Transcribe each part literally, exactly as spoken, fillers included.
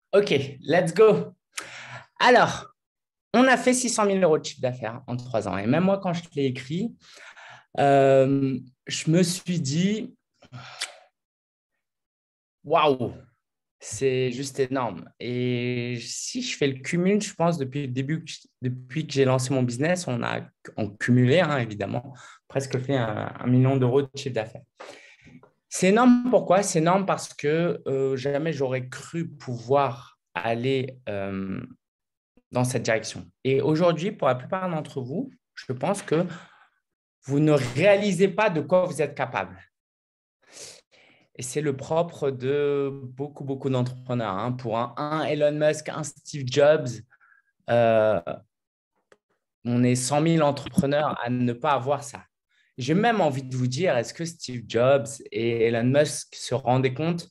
Ok, let's go. Alors, on a fait six cent mille euros de chiffre d'affaires en trois ans. Et même moi, quand je l'ai écrit, euh, je me suis dit, waouh, c'est juste énorme. Et si je fais le cumul, je pense, depuis le début, que j- depuis que j'ai lancé mon business, on a en cumulé, hein, évidemment, presque fait un, un million d'euros de chiffre d'affaires. C'est énorme pourquoi? C'est énorme parce que euh, jamais j'aurais cru pouvoir aller euh, dans cette direction. Et aujourd'hui, pour la plupart d'entre vous, je pense que vous ne réalisez pas de quoi vous êtes capable. Et c'est le propre de beaucoup, beaucoup d'entrepreneurs, hein. Pour un, un Elon Musk, un Steve Jobs, euh, on est cent mille entrepreneurs à ne pas avoir ça. J'ai même envie de vous dire, est-ce que Steve Jobs et Elon Musk se rendaient compte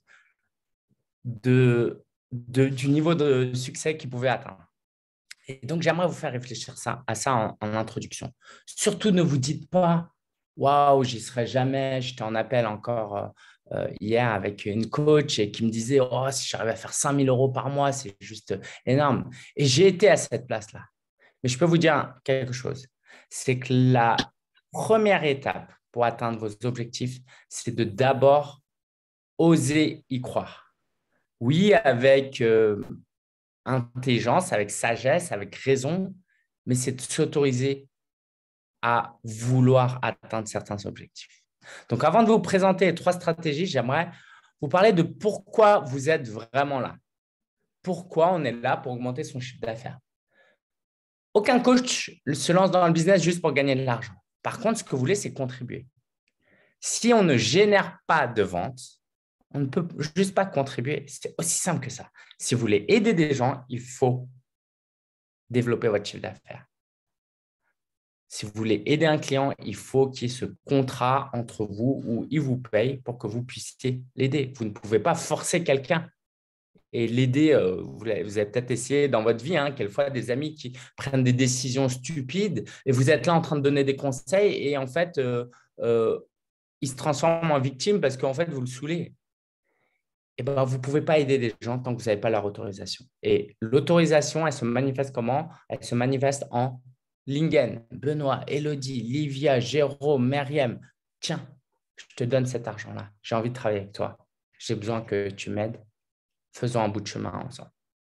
de, de- du niveau de succès qu'ils pouvaient atteindre? Et donc, j'aimerais vous faire réfléchir ça, à ça en, en introduction. Surtout, ne vous dites pas, waouh, j'y serai jamais. J'étais en appel encore euh, euh, hier avec une coach et qui me disait, oh, si j'arrive à faire cinq mille euros par mois, c'est juste énorme. Et j'ai été à cette place-là. Mais je peux vous dire quelque chose, c'est que la première étape pour atteindre vos objectifs, c'est de d'abord oser y croire. Oui, avec euh, intelligence, avec sagesse, avec raison, mais c'est de s'autoriser à vouloir atteindre certains objectifs. Donc, avant de vous présenter les trois stratégies, j'aimerais vous parler de pourquoi vous êtes vraiment là. Pourquoi on est là pour augmenter son chiffre d'affaires. Aucun coach se lance dans le business juste pour gagner de l'argent. Par contre, ce que vous voulez, c'est contribuer. Si on ne génère pas de vente, on ne peut juste pas contribuer. C'est aussi simple que ça. Si vous voulez aider des gens, il faut développer votre chiffre d'affaires. Si vous voulez aider un client, il faut qu'il y ait ce contrat entre vous où il vous paye pour que vous puissiez l'aider. Vous ne pouvez pas forcer quelqu'un et l'aider. Euh, vous avez, vous avez peut-être essayé dans votre vie, hein, quelquefois des amis qui prennent des décisions stupides et vous êtes là en train de donner des conseils et en fait, euh, euh, il se transforme en victime parce qu'en fait, vous le saoulez. Eh ben, vous ne pouvez pas aider des gens tant que vous n'avez pas leur autorisation. Et l'autorisation, elle se manifeste comment? Elle se manifeste en Lingen, Benoît, Elodie, Livia, Jérôme, Meriem. Tiens, je te donne cet argent-là. J'ai envie de travailler avec toi. J'ai besoin que tu m'aides. Faisons un bout de chemin ensemble.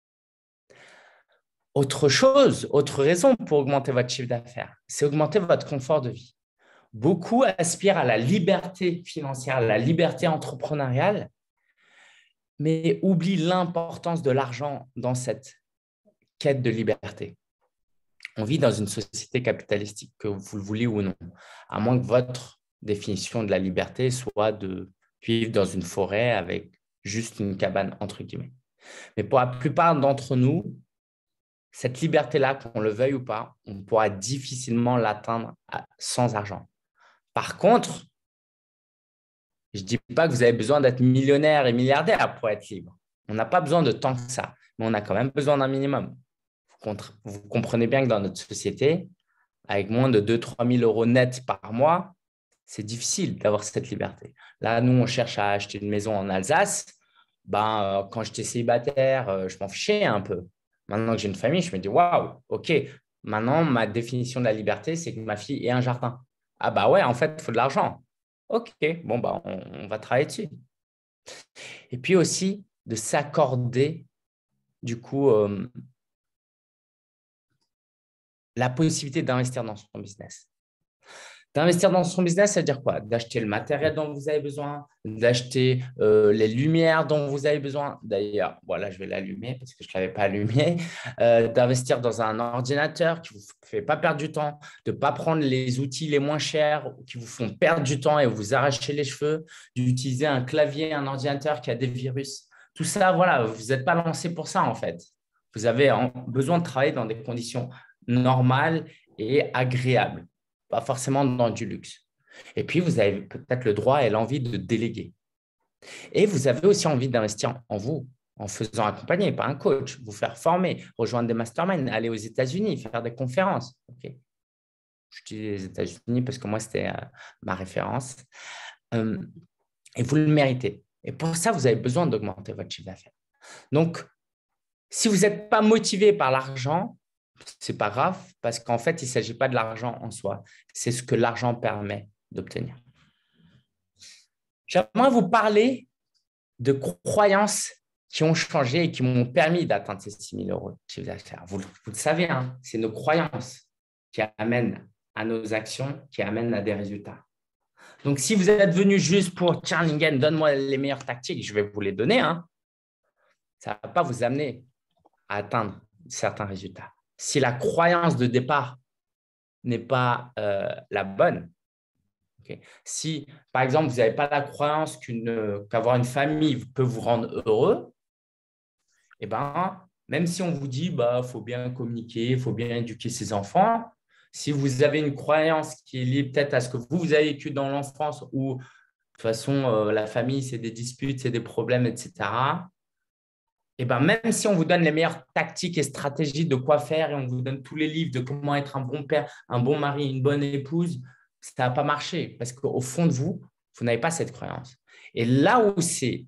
Autre chose, autre raison pour augmenter votre chiffre d'affaires, c'est augmenter votre confort de vie. Beaucoup aspirent à la liberté financière, à la liberté entrepreneuriale, mais oublient l'importance de l'argent dans cette quête de liberté. On vit dans une société capitalistique, que vous le voulez ou non, à moins que votre définition de la liberté soit de vivre dans une forêt avec juste une cabane, entre guillemets. Mais pour la plupart d'entre nous, cette liberté-là, qu'on le veuille ou pas, on pourra difficilement l'atteindre sans argent. Par contre, je ne dis pas que vous avez besoin d'être millionnaire et milliardaire pour être libre. On n'a pas besoin de tant que ça, mais on a quand même besoin d'un minimum. Vous comprenez bien que dans notre société, avec moins de deux trois mille euros net par mois, c'est difficile d'avoir cette liberté. Là, nous, on cherche à acheter une maison en Alsace. Ben, euh, quand j'étais célibataire, euh, je m'en fichais un peu. Maintenant que j'ai une famille, je me dis, waouh, OK, maintenant, ma définition de la liberté, c'est que ma fille ait un jardin. Ah bah ouais, en fait, il faut de l'argent. OK, bon, bah, on, on va travailler dessus. Et puis aussi, de s'accorder, du coup, euh, la possibilité d'investir dans son business. D'investir dans son business, ça veut dire quoi? D'acheter le matériel dont vous avez besoin, d'acheter euh, les lumières dont vous avez besoin. D'ailleurs, voilà, je vais l'allumer parce que je ne l'avais pas allumé. Euh, d'investir dans un ordinateur qui ne vous fait pas perdre du temps, de ne pas prendre les outils les moins chers qui vous font perdre du temps et vous arracher les cheveux, d'utiliser un clavier, un ordinateur qui a des virus. Tout ça, voilà, vous n'êtes pas lancé pour ça en fait. Vous avez en- besoin de travailler dans des conditions normales et agréables, pas forcément dans du luxe. Et puis, vous avez peut-être le droit et l'envie de déléguer. Et vous avez aussi envie d'investir en vous, en faisant accompagner par un coach, vous faire former, rejoindre des masterminds, aller aux États-Unis, faire des conférences. Okay. Je dis les États-Unis parce que moi, c'était euh, ma référence. Euh, et vous le méritez. Et pour ça, vous avez besoin d'augmenter votre chiffre d'affaires. Donc, Si vous n'êtes pas motivé par l'argent, ce n'est pas grave parce qu'en fait, il ne s'agit pas de l'argent en soi. C'est ce que l'argent permet d'obtenir. J'aimerais vous parler de croyances qui ont changé et qui m'ont permis d'atteindre ces six mille euros de chiffre d'affaires. Vous, vous le savez, hein, c'est nos croyances qui amènent à nos actions, qui amènent à des résultats. Donc, si vous êtes venu juste pour « Tiens, Lingen, donne-moi les meilleures tactiques », je vais vous les donner, hein, ça ne va pas vous amener à atteindre certains résultats. Si la croyance de départ n'est pas euh, la bonne, okay. Si, par exemple, vous n'avez pas la croyance qu'une, qu'avoir une famille peut vous rendre heureux, eh ben, même si on vous dit qu'il bah, faut bien communiquer, il faut bien éduquer ses enfants, si vous avez une croyance qui est liée peut-être à ce que vous, vous avez vécu dans l'enfance où, de toute façon, euh, la famille, c'est des disputes, c'est des problèmes, et cetera, eh ben, même si on vous donne les meilleures tactiques et stratégies de quoi faire et on vous donne tous les livres de comment être un bon père, un bon mari, une bonne épouse, ça ne va pas marcher parce qu'au fond de vous, vous n'avez pas cette croyance. Et là où c'est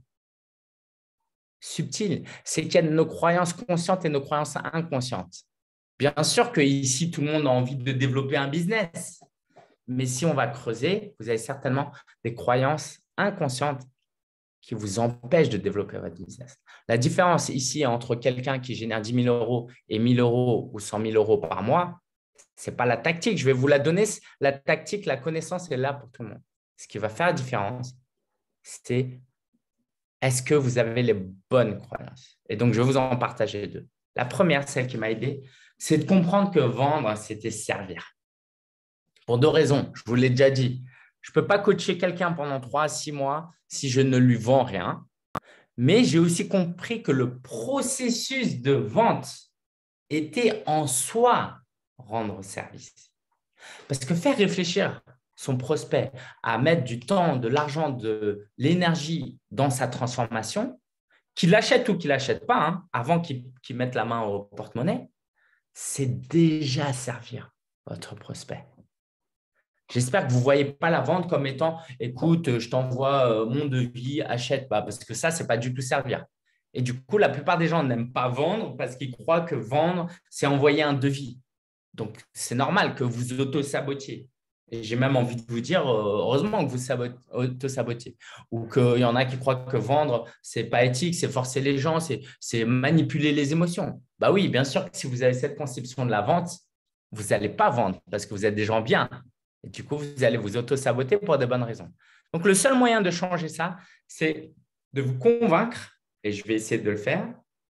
subtil, c'est qu'il y a nos croyances conscientes et nos croyances inconscientes. Bien sûr qu'ici, tout le monde a envie de développer un business, mais si on va creuser, vous avez certainement des croyances inconscientes qui vous empêchent de développer votre business. La différence ici entre quelqu'un qui génère dix mille euros et mille euros ou cent mille euros par mois, ce n'est pas la tactique. Je vais vous la donner. La tactique, la connaissance est là pour tout le monde. Ce qui va faire la différence, c'est est-ce que vous avez les bonnes croyances? Et donc, je vais vous en partager deux. La première, celle qui m'a aidé, c'est de comprendre que vendre, c'était servir. Pour deux raisons. Je vous l'ai déjà dit. Je ne peux pas coacher quelqu'un pendant trois à six mois si je ne lui vends rien. Mais j'ai aussi compris que le processus de vente était en soi rendre service. Parce que faire réfléchir son prospect à mettre du temps, de l'argent, de l'énergie dans sa transformation, qu'il l'achète ou qu'il ne l'achète pas, hein, avant qu'il qu'il mette la main au porte-monnaie, c'est déjà servir votre prospect. J'espère que vous ne voyez pas la vente comme étant « écoute, je t'envoie mon devis, achète pas », parce que ça, ce n'est pas du tout servir. Et du coup, la plupart des gens n'aiment pas vendre parce qu'ils croient que vendre, c'est envoyer un devis. Donc, c'est normal que vous auto-sabotiez. Et j'ai même envie de vous dire, heureusement que vous auto-sabotiez. Ou qu'il y en a qui croient que vendre, ce n'est pas éthique, c'est forcer les gens, c'est manipuler les émotions. Bah oui, bien sûr que si vous avez cette conception de la vente, vous n'allez pas vendre parce que vous êtes des gens bien. Et du coup, vous allez vous auto-saboter pour de bonnes raisons. Donc, le seul moyen de changer ça, c'est de vous convaincre, et je vais essayer de le faire,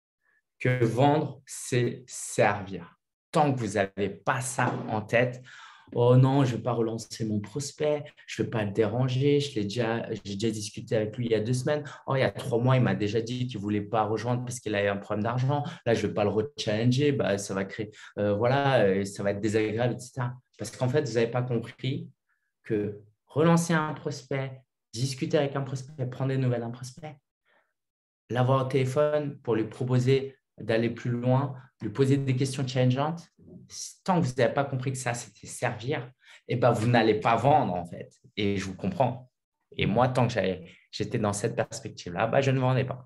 que vendre, c'est servir. Tant que vous n'avez pas ça en tête, oh non, je ne vais pas relancer mon prospect, je ne vais pas le déranger, je l'ai déjà, j'ai déjà discuté avec lui il y a deux semaines. Oh, il y a trois mois, il m'a déjà dit qu'il ne voulait pas rejoindre parce qu'il avait un problème d'argent. Là, je ne vais pas le rechallenger, bah, ça va créer, euh, voilà, ça va être désagréable, et cetera. Parce qu'en fait, vous n'avez pas compris que relancer un prospect, discuter avec un prospect, prendre des nouvelles d'un prospect, l'avoir au téléphone pour lui proposer d'aller plus loin, lui poser des questions challengeantes, tant que vous n'avez pas compris que ça, c'était servir, eh ben, vous n'allez pas vendre en fait. Et je vous comprends. Et moi, tant que j'étais dans cette perspective-là, bah, je ne vendais pas.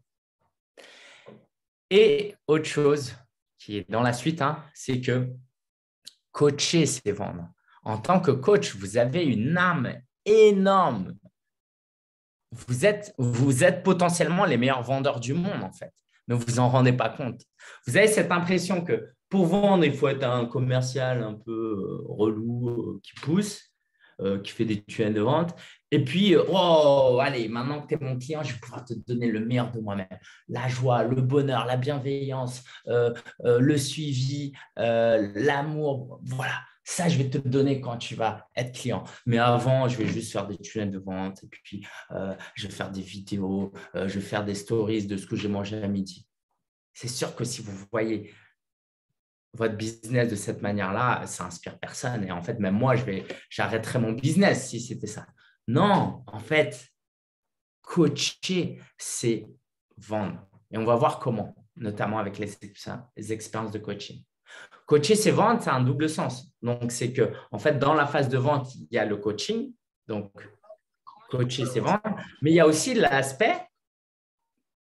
Et autre chose qui est dans la suite, hein, c'est que coacher, c'est vendre. En tant que coach, vous avez une âme énorme. Vous êtes, vous êtes potentiellement les meilleurs vendeurs du monde, en fait, mais vous ne vous en rendez pas compte. Vous avez cette impression que pour vendre, il faut être un commercial un peu relou, euh, qui pousse, euh, qui fait des tunnels de vente. Et puis, euh, oh, allez, maintenant que tu es mon client, je vais pouvoir te donner le meilleur de moi-même. La joie, le bonheur, la bienveillance, euh, euh, le suivi, euh, l'amour, voilà. Ça, je vais te le donner quand tu vas être client. Mais avant, je vais juste faire des tunnels de vente et puis euh, je vais faire des vidéos, euh, je vais faire des stories de ce que j'ai mangé à midi. C'est sûr que si vous voyez votre business de cette manière-là, ça inspire personne. Et en fait, même moi, je vais, j'arrêterais mon business si c'était ça. Non, en fait, coacher, c'est vendre. Et on va voir comment, notamment avec les, les expériences de coaching. Coacher, c'est vendre, ça a un double sens. Donc, c'est que, en fait, dans la phase de vente, il y a le coaching. Donc, coacher, c'est vendre. Mais il y a aussi l'aspect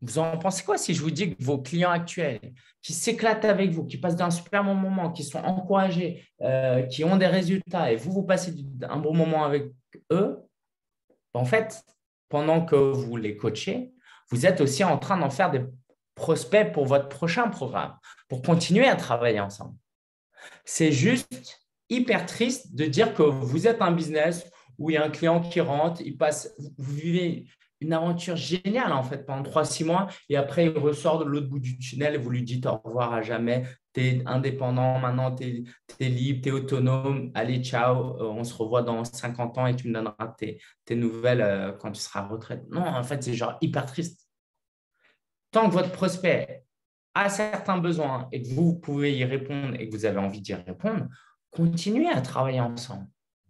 Vous en pensez quoi si je vous dis que vos clients actuels, qui s'éclatent avec vous, qui passent d'un super bon moment, qui sont encouragés, euh, qui ont des résultats, et vous, vous passez un bon moment avec eux, en fait, pendant que vous les coachez, vous êtes aussi en train d'en faire des prospects pour votre prochain programme, pour continuer à travailler ensemble. C'est juste hyper triste de dire que vous êtes un business où il y a un client qui rentre, il passe, vous vivez une aventure géniale en fait pendant trois, six mois et après il ressort de l'autre bout du tunnel et vous lui dites au revoir à jamais, tu es indépendant, maintenant tu es, libre, tu es autonome, allez ciao, euh, on se revoit dans cinquante ans et tu me donneras tes, tes nouvelles euh, quand tu seras à retraite. Non, en fait c'est genre hyper triste. Tant que votre prospect a certains besoins et que vous pouvez y répondre et que vous avez envie d'y répondre, continuez à travailler ensemble.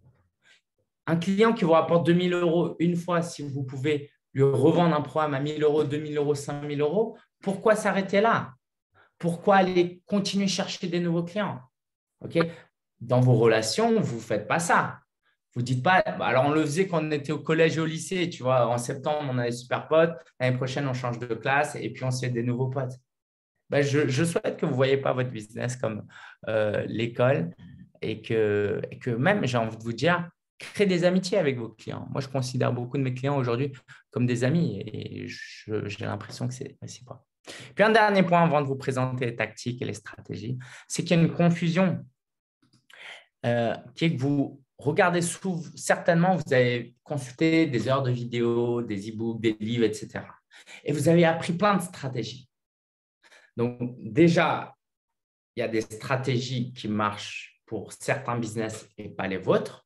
Un client qui vous rapporte deux mille euros une fois, si vous pouvez lui revendre un programme à mille euros, deux mille euros, cinq mille euros, pourquoi s'arrêter là? Pourquoi aller continuer à chercher des nouveaux clients? Okay. Dans vos relations, vous ne faites pas ça. Vous ne dites pas, alors on le faisait quand on était au collège et au lycée, tu vois, en septembre, on a des super potes, l'année prochaine, on change de classe et puis on se fait des nouveaux potes. Ben, je, je souhaite que vous ne voyez pas votre business comme euh, l'école et que, et que même, j'ai envie de vous dire, créez des amitiés avec vos clients. Moi, je considère beaucoup de mes clients aujourd'hui comme des amis et je- j'ai l'impression que c'est réciproque. Puis un dernier point avant de vous présenter les tactiques et les stratégies, c'est qu'il y a une confusion euh, qui est que vous regardez souvent, certainement, vous avez consulté des heures de vidéos, des e-books, des livres, et cetera. Et vous avez appris plein de stratégies. Donc déjà, il y a des stratégies qui marchent pour certains business et pas les vôtres.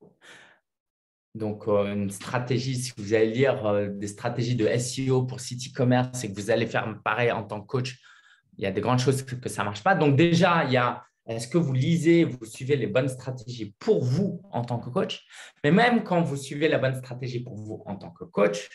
Donc, euh, une stratégie, si vous allez lire euh, des stratégies de S E O pour site e-commerce et que vous allez faire pareil en tant que coach, il y a de grandes choses que, que ça ne marche pas. Donc, déjà, il y a est-ce que vous lisez, vous suivez les bonnes stratégies pour vous en tant que coach? Mais même quand vous suivez la bonne stratégie pour vous en tant que coach,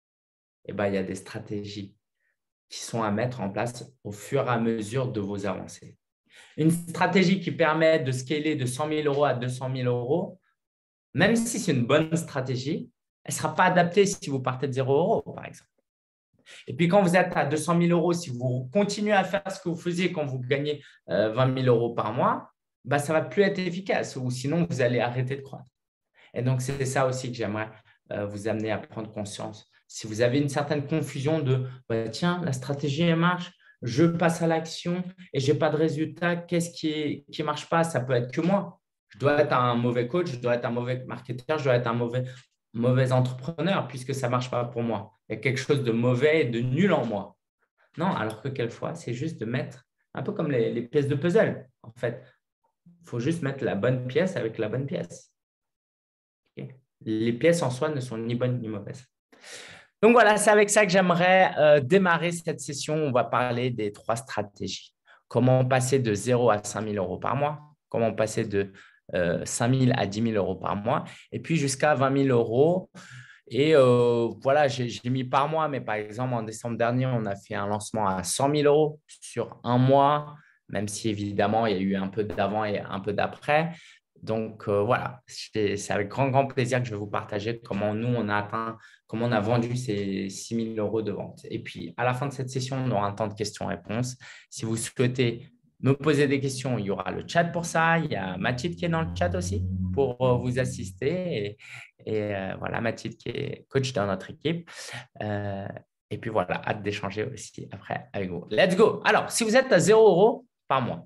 eh ben, il y a des stratégies qui sont à mettre en place au fur et à mesure de vos avancées. Une stratégie qui permet de scaler de cent mille euros à deux cent mille euros, même si c'est une bonne stratégie, elle ne sera pas adaptée si vous partez de zéro euros, par exemple. Et puis, quand vous êtes à deux cent mille euros, si vous continuez à faire ce que vous faisiez quand vous gagnez euh, vingt mille euros par mois, bah, ça ne va plus être efficace ou sinon, vous allez arrêter de croître. Et donc, c'est ça aussi que j'aimerais euh, vous amener à prendre conscience. Si vous avez une certaine confusion de bah, « tiens, la stratégie, elle marche, je passe à l'action et je n'ai pas de résultat, qu'est-ce qui ne qui marche pas? Ça peut être que moi. Je dois être un mauvais coach, je dois être un mauvais marketeur, je dois être un mauvais, mauvais entrepreneur puisque ça ne marche pas pour moi. Il y a quelque chose de mauvais et de nul en moi. » Non, alors que quelquefois, c'est juste de mettre, un peu comme les, les pièces de puzzle. En fait, il faut juste mettre la bonne pièce avec la bonne pièce. Okay. Les pièces en soi ne sont ni bonnes ni mauvaises. Donc voilà, c'est avec ça que j'aimerais euh, démarrer cette session. On va parler des trois stratégies. Comment passer de zéro à cinq mille euros par mois, comment passer de euh, cinq mille à dix mille euros par mois, et puis jusqu'à vingt mille euros. Et euh, voilà, j'ai mis par mois, mais par exemple, en décembre dernier, on a fait un lancement à cent mille euros sur un mois, même si évidemment, il y a eu un peu d'avant et un peu d'après. Donc euh, voilà, c'est avec grand, grand plaisir que je vais vous partager comment nous, on a atteint, comment on a vendu ces six mille euros de vente. Et puis, à la fin de cette session, on aura un temps de questions-réponses. Si vous souhaitez me poser des questions, il y aura le chat pour ça. Il y a Mathilde qui est dans le chat aussi pour euh, vous assister. Et, et euh, voilà, Mathilde qui est coach dans notre équipe. Euh, et puis voilà, hâte d'échanger aussi après avec vous. Let's go! Alors, si vous êtes à zéro euros par mois,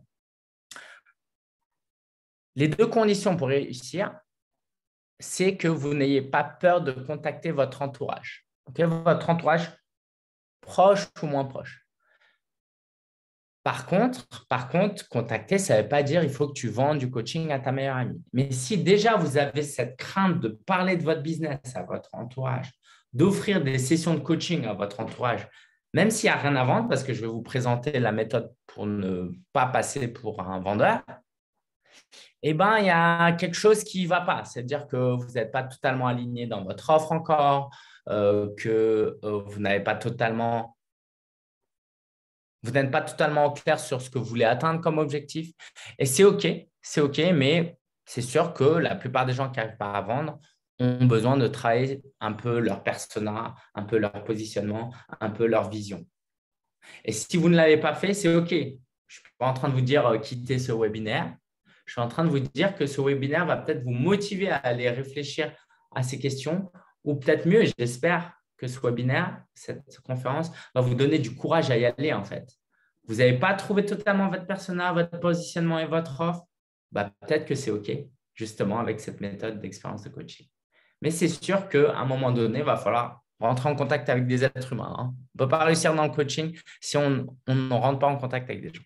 les deux conditions pour réussir, c'est que vous n'ayez pas peur de contacter votre entourage. Okay? Votre entourage proche ou moins proche. Par contre, par contre, contacter, ça ne veut pas dire qu'il faut que tu vendes du coaching à ta meilleure amie. Mais si déjà vous avez cette crainte de parler de votre business à votre entourage, d'offrir des sessions de coaching à votre entourage, même s'il n'y a rien à vendre, parce que je vais vous présenter la méthode pour ne pas passer pour un vendeur, eh ben, il y a quelque chose qui ne va pas. C'est-à-dire que vous n'êtes pas totalement aligné dans votre offre encore, euh, que euh, vous n'avez pas totalement, vous n'êtes pas totalement au clair sur ce que vous voulez atteindre comme objectif. Et c'est OK, c'est OK, mais c'est sûr que la plupart des gens qui n'arrivent pas à vendre ont besoin de travailler un peu leur persona, un peu leur positionnement, un peu leur vision. Et si vous ne l'avez pas fait, c'est OK. Je ne suis pas en train de vous dire euh, quitter ce webinaire. Je suis en train de vous dire que ce webinaire va peut-être vous motiver à aller réfléchir à ces questions ou peut-être mieux, j'espère que ce webinaire, cette conférence, va vous donner du courage à y aller en fait. Vous n'avez pas trouvé totalement votre persona, votre positionnement et votre offre, bah, peut-être que c'est OK, justement, avec cette méthode d'expérience de coaching. Mais c'est sûr qu'à un moment donné, il va falloir rentrer en contact avec des êtres humains. Hein. On ne peut pas réussir dans le coaching si on ne rentre pas en contact avec des gens.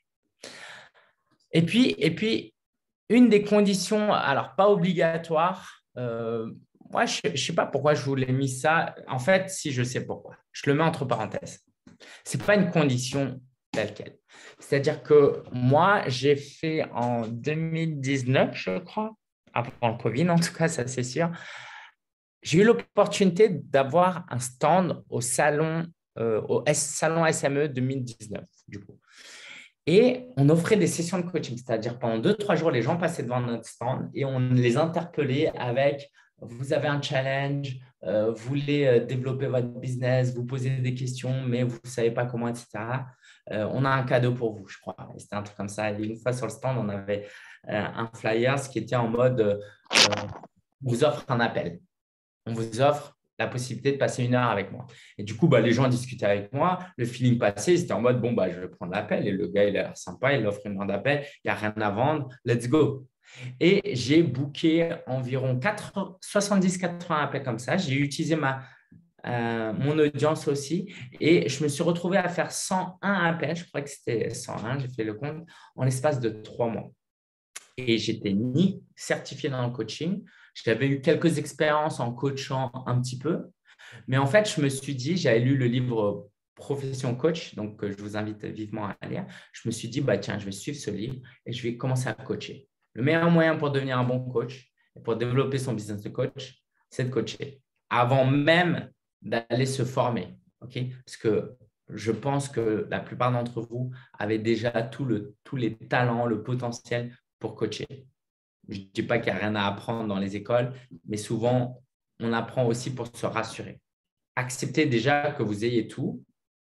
Et puis, et puis une des conditions, alors pas obligatoire, euh, moi, je ne sais pas pourquoi je vous l'ai mis ça. En fait, si je sais pourquoi, je le mets entre parenthèses. Ce n'est pas une condition telle quelle. C'est-à-dire que moi, j'ai fait en deux mille dix-neuf, je crois, après le Covid, en tout cas, ça c'est sûr, j'ai eu l'opportunité d'avoir un stand au salon, euh, au S, salon S M E deux mille dix-neuf, du coup. Et on offrait des sessions de coaching, c'est-à-dire pendant deux, trois jours, les gens passaient devant notre stand et on les interpellait avec « vous avez un challenge, euh, vous voulez euh, développer votre business, vous posez des questions, mais vous ne savez pas comment, et cetera. Euh, on a un cadeau pour vous, je crois. » Et c'était un truc comme ça. Et une fois sur le stand, on avait euh, un flyer ce qui était en mode euh, « on vous offre un appel. On vous offre la possibilité de passer une heure avec moi. » Et du coup, bah, les gens discutaient avec moi, le feeling passait, c'était en mode, bon, bah, je vais prendre l'appel. Et le gars, il a l'air sympa, il offre une heure d'appel, il n'y a rien à vendre, let's go. Et j'ai booké environ soixante-dix à quatre-vingts appels comme ça. J'ai utilisé ma, euh, mon audience aussi et je me suis retrouvé à faire cent un appels, je crois que c'était cent un, j'ai fait le compte, en l'espace de trois mois. Et j'étais ni certifié dans le coaching, j'avais eu quelques expériences en coachant un petit peu, mais en fait, je me suis dit, j'avais lu le livre Profession Coach, donc je vous invite vivement à lire. Je me suis dit, bah, tiens, je vais suivre ce livre et je vais commencer à coacher. Le meilleur moyen pour devenir un bon coach et pour développer son business de coach, c'est de coacher avant même d'aller se former. Okay? Parce que je pense que la plupart d'entre vous avaient déjà tout le, tous les talents, le potentiel pour coacher. Je ne dis pas qu'il n'y a rien à apprendre dans les écoles, mais souvent, on apprend aussi pour se rassurer. Acceptez déjà que vous ayez tout.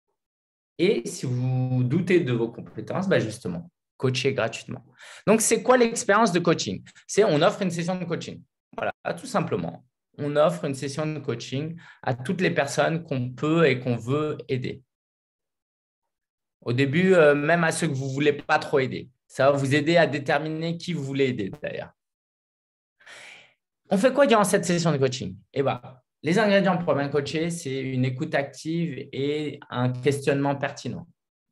Et si vous doutez de vos compétences, bah justement, coachez gratuitement. Donc, c'est quoi l'expérience de coaching? C'est on offre une session de coaching. Voilà, tout simplement. On offre une session de coaching à toutes les personnes qu'on peut et qu'on veut aider. Au début, euh, même à ceux que vous ne voulez pas trop aider. Ça va vous aider à déterminer qui vous voulez aider d'ailleurs. On fait quoi durant cette session de coaching? Eh bien, les ingrédients pour bien coacher, c'est une écoute active et un questionnement pertinent.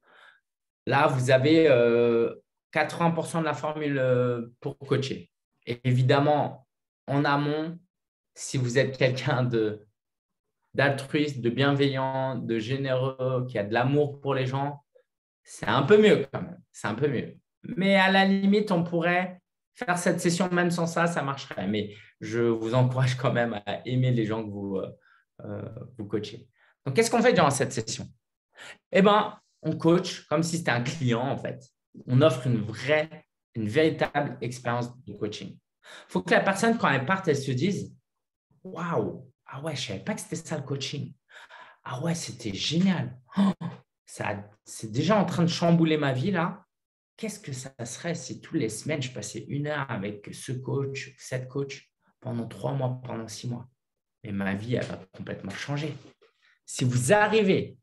Là, vous avez euh, quatre-vingts pour cent de la formule euh, pour coacher. Et évidemment, en amont, si vous êtes quelqu'un de, d'altruiste, de bienveillant, de généreux, qui a de l'amour pour les gens, c'est un peu mieux quand même. C'est un peu mieux. Mais à la limite, on pourrait faire cette session même sans ça, ça marcherait. Mais je vous encourage quand même à aimer les gens que vous, euh, vous coachez. Donc, qu'est-ce qu'on fait durant cette session? Eh bien, on coach comme si c'était un client, en fait. On offre une vraie, une véritable expérience de coaching. Il faut que la personne, quand elle parte, elle se dise « Waouh, ah ouais, je ne savais pas que c'était ça le coaching. Ah ouais, c'était génial. Oh, ça, c'est déjà en train de chambouler ma vie là. Qu'est-ce que ça serait si toutes les semaines, je passais une heure avec ce coach, cette coach, pendant trois mois, pendant six mois? Et ma vie, elle va complètement changer. » Si vous arrivez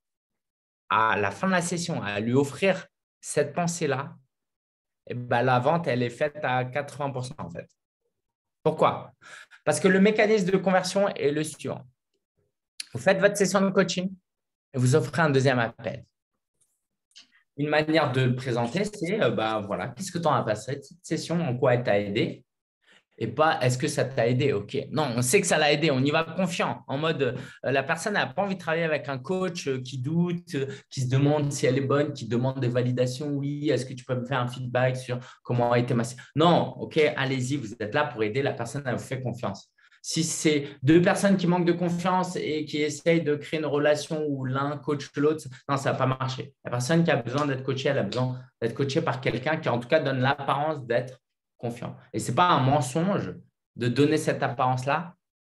à la fin de la session à lui offrir cette pensée-là, eh ben, la vente, elle est faite à quatre-vingts pour cent en fait. Pourquoi? Parce que le mécanisme de conversion est le suivant. Vous faites votre session de coaching et vous offrez un deuxième appel. Une manière de le présenter, c'est euh, bah, voilà, qu'est-ce que tu en as passé cette session, en quoi elle t'a aidé? Et pas est-ce que ça t'a aidé? Ok. Non, on sait que ça l'a aidé. On y va confiant. En mode, euh, la personne n'a pas envie de travailler avec un coach euh, qui doute, euh, qui se demande si elle est bonne, qui demande des validations. Oui, est-ce que tu peux me faire un feedback sur comment a été ma… Non, ok, allez-y, vous êtes là pour aider. La personne, elle vous fait confiance. Si c'est deux personnes qui manquent de confiance et qui essayent de créer une relation où l'un coach l'autre, non, ça ne va pas marcher. La personne qui a besoin d'être coachée, elle a besoin d'être coachée par quelqu'un qui, en tout cas, donne l'apparence d'être confiant. Et ce n'est pas un mensonge de donner cette apparence-là,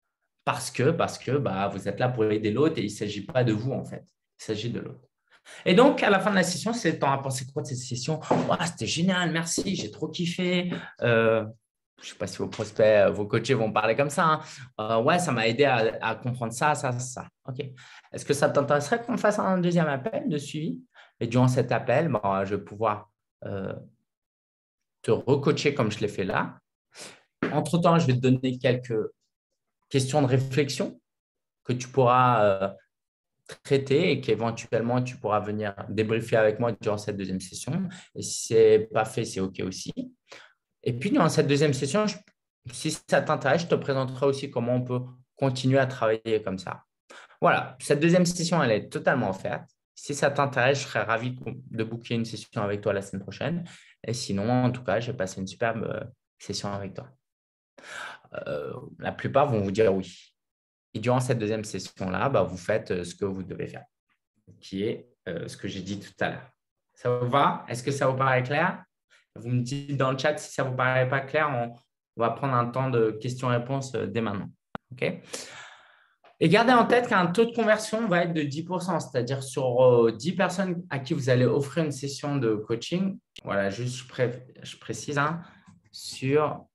Parce que, parce que bah, vous êtes là pour aider l'autre et il ne s'agit pas de vous, en fait. Il s'agit de l'autre. Et donc, à la fin de la session, c'est le temps à penser quoi de cette session? Oh, c'était génial, merci, j'ai trop kiffé. Euh, je ne sais pas si vos prospects, vos coachés vont parler comme ça. Hein. Euh, ouais, ça m'a aidé à, à, comprendre ça, ça, ça. OK. Est-ce que ça t'intéresserait qu'on fasse un deuxième appel de suivi? Et durant cet appel, bon, je vais pouvoir euh, te recoacher comme je l'ai fait là. Entre-temps, je vais te donner quelques questions de réflexion que tu pourras euh, traiter et qu'éventuellement, tu pourras venir débriefer avec moi durant cette deuxième session. Et si ce n'est pas fait, c'est OK aussi. Et puis, durant cette deuxième session, je, si ça t'intéresse, je te présenterai aussi comment on peut continuer à travailler comme ça. Voilà, cette deuxième session, elle est totalement offerte. Si ça t'intéresse, je serais ravi de booker une session avec toi la semaine prochaine. Et sinon, en tout cas, j'ai passé une superbe euh, session avec toi. Euh, la plupart vont vous dire oui. Et durant cette deuxième session-là, bah, vous faites ce que vous devez faire, qui est euh, ce que j'ai dit tout à l'heure. Ça vous va? Est-ce que ça vous paraît clair? Vous me dites dans le chat si ça ne vous paraît pas clair, on, on va prendre un temps de questions-réponses dès maintenant. OK? Et gardez en tête qu'un taux de conversion va être de dix pour cent, c'est-à-dire sur dix personnes à qui vous allez offrir une session de coaching. Voilà, juste je, pré je précise, hein, sur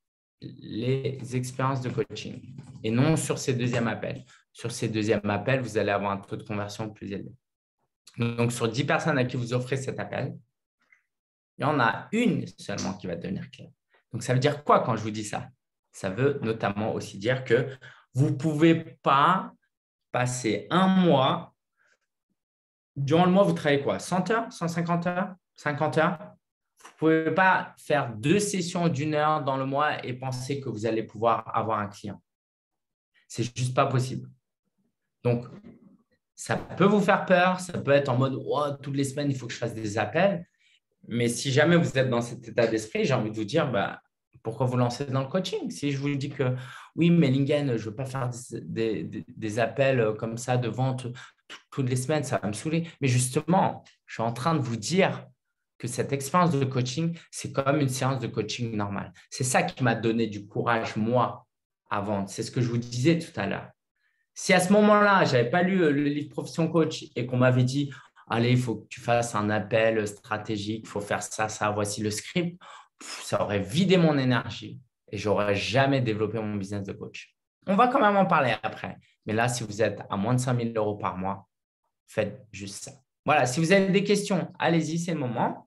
les expériences de coaching et non sur ces deuxièmes appels. Sur ces deuxièmes appels, vous allez avoir un taux de conversion plus élevé. Donc, sur dix personnes à qui vous offrez cet appel, il y en a une seulement qui va devenir client. Donc, ça veut dire quoi quand je vous dis ça? Ça veut notamment aussi dire que vous ne pouvez pas passer un mois. Durant le mois, vous travaillez quoi? cent heures? cent cinquante heures? cinquante heures? Vous ne pouvez pas faire deux sessions d'une heure dans le mois et penser que vous allez pouvoir avoir un client. Ce n'est juste pas possible. Donc, ça peut vous faire peur. Ça peut être en mode oh, toutes les semaines, il faut que je fasse des appels. Mais si jamais vous êtes dans cet état d'esprit, j'ai envie de vous dire, bah, pourquoi vous lancer dans le coaching? Si je vous dis que oui, mais Lingen, je ne veux pas faire des, des, des appels comme ça de vente toutes les semaines, ça va me saouler. Mais justement, je suis en train de vous dire que cette expérience de coaching, c'est comme une séance de coaching normale. C'est ça qui m'a donné du courage, moi, à vendre. C'est ce que je vous disais tout à l'heure. Si à ce moment-là, je n'avais pas lu le livre Profession Coach et qu'on m'avait dit allez, il faut que tu fasses un appel stratégique, il faut faire ça, ça, voici le script, ça aurait vidé mon énergie et je n'aurais jamais développé mon business de coach. On va quand même en parler après. Mais là, si vous êtes à moins de cinq mille euros par mois, faites juste ça. Voilà, si vous avez des questions, allez-y, c'est le moment.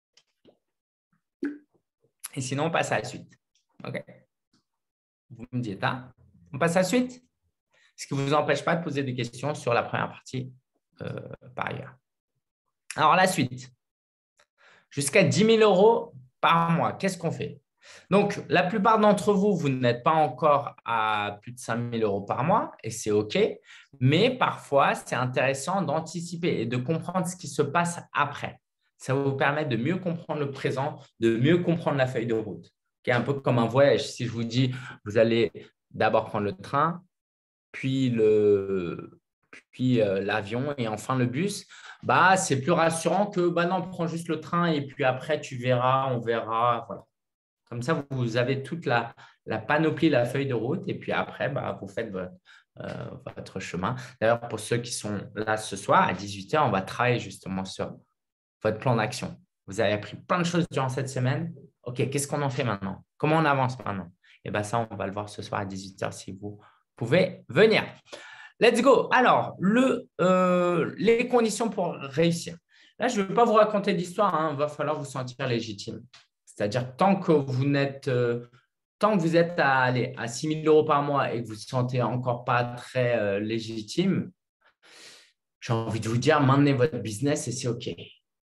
Et sinon, on passe à la suite. OK. Vous me dites, hein? On passe à la suite? Ce qui ne vous empêche pas de poser des questions sur la première partie euh, par ailleurs. Alors, la suite. Jusqu'à dix mille euros par mois, qu'est-ce qu'on fait? Donc, la plupart d'entre vous, vous n'êtes pas encore à plus de cinq mille euros par mois et c'est OK. Mais parfois, c'est intéressant d'anticiper et de comprendre ce qui se passe après. Ça va vous permettre de mieux comprendre le présent, de mieux comprendre la feuille de route. Okay? Un peu comme un voyage. Si je vous dis, vous allez d'abord prendre le train, puis le, puis euh, l'avion et enfin le bus, bah, c'est plus rassurant que bah non, prends juste le train et puis après, tu verras, on verra. Voilà. Comme ça, vous avez toute la, la panoplie, la feuille de route et puis après, bah, vous faites votre, euh, votre chemin. D'ailleurs, pour ceux qui sont là ce soir, à dix-huit heures, on va travailler justement sur votre plan d'action. Vous avez appris plein de choses durant cette semaine. OK, qu'est-ce qu'on en fait maintenant? Comment on avance maintenant? Et bien ça, on va le voir ce soir à dix-huit heures si vous pouvez venir. Let's go. Alors, le, euh, les conditions pour réussir. Là, je ne vais pas vous raconter d'histoire. Il hein. va falloir vous sentir légitime. C'est-à-dire, tant que vous n'êtes, euh, tant que vous êtes à, allez, à six mille euros par mois et que vous ne vous sentez encore pas très euh, légitime, j'ai envie de vous dire, maintenez votre business et c'est OK.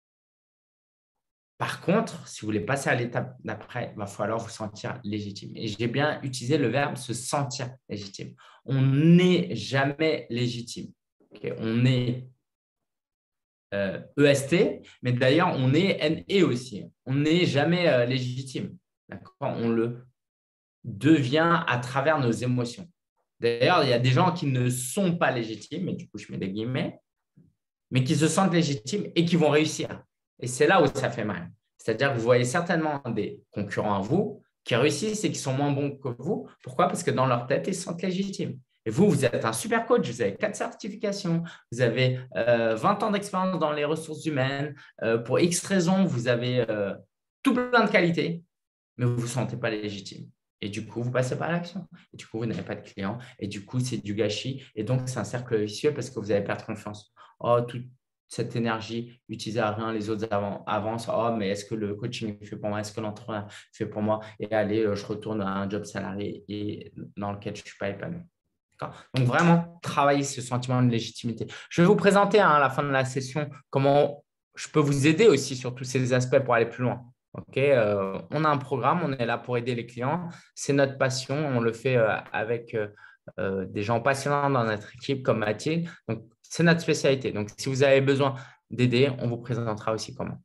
Par contre, si vous voulez passer à l'étape d'après, il va falloir vous sentir légitime. Et j'ai bien utilisé le verbe se sentir légitime. On n'est jamais légitime. Okay? On est euh, E S T, mais d'ailleurs, on est N E aussi. On n'est jamais euh, légitime. On le devient à travers nos émotions. D'ailleurs, il y a des gens qui ne sont pas légitimes, et du coup, je mets des guillemets, mais qui se sentent légitimes et qui vont réussir. Et c'est là où ça fait mal. C'est-à-dire que vous voyez certainement des concurrents à vous qui réussissent et qui sont moins bons que vous. Pourquoi? Parce que dans leur tête, ils se sentent légitimes. Et vous, vous êtes un super coach, vous avez quatre certifications, vous avez euh, vingt ans d'expérience dans les ressources humaines. Euh, pour X raisons, vous avez euh, tout plein de qualités, mais vous ne vous sentez pas légitime. Et du coup, vous ne passez pas à l'action. Et du coup, vous n'avez pas de clients. Et du coup, c'est du gâchis. Et donc, c'est un cercle vicieux parce que vous allez perdre confiance. Oh, toute cette énergie utilisée à rien, les autres avancent. Oh, mais est-ce que le coaching est fait pour moi? Est-ce que l'entraînement est fait pour moi? Et allez, je retourne à un job salarié et dans lequel je ne suis pas épanoui. Donc, vraiment, travailler ce sentiment de légitimité. Je vais vous présenter hein, à la fin de la session comment je peux vous aider aussi sur tous ces aspects pour aller plus loin. Okay, euh, on a un programme, on est là pour aider les clients. C'est notre passion. On le fait euh, avec euh, euh, des gens passionnants dans notre équipe comme Mathilde. Donc, c'est notre spécialité. Donc, si vous avez besoin d'aider, on vous présentera aussi comment.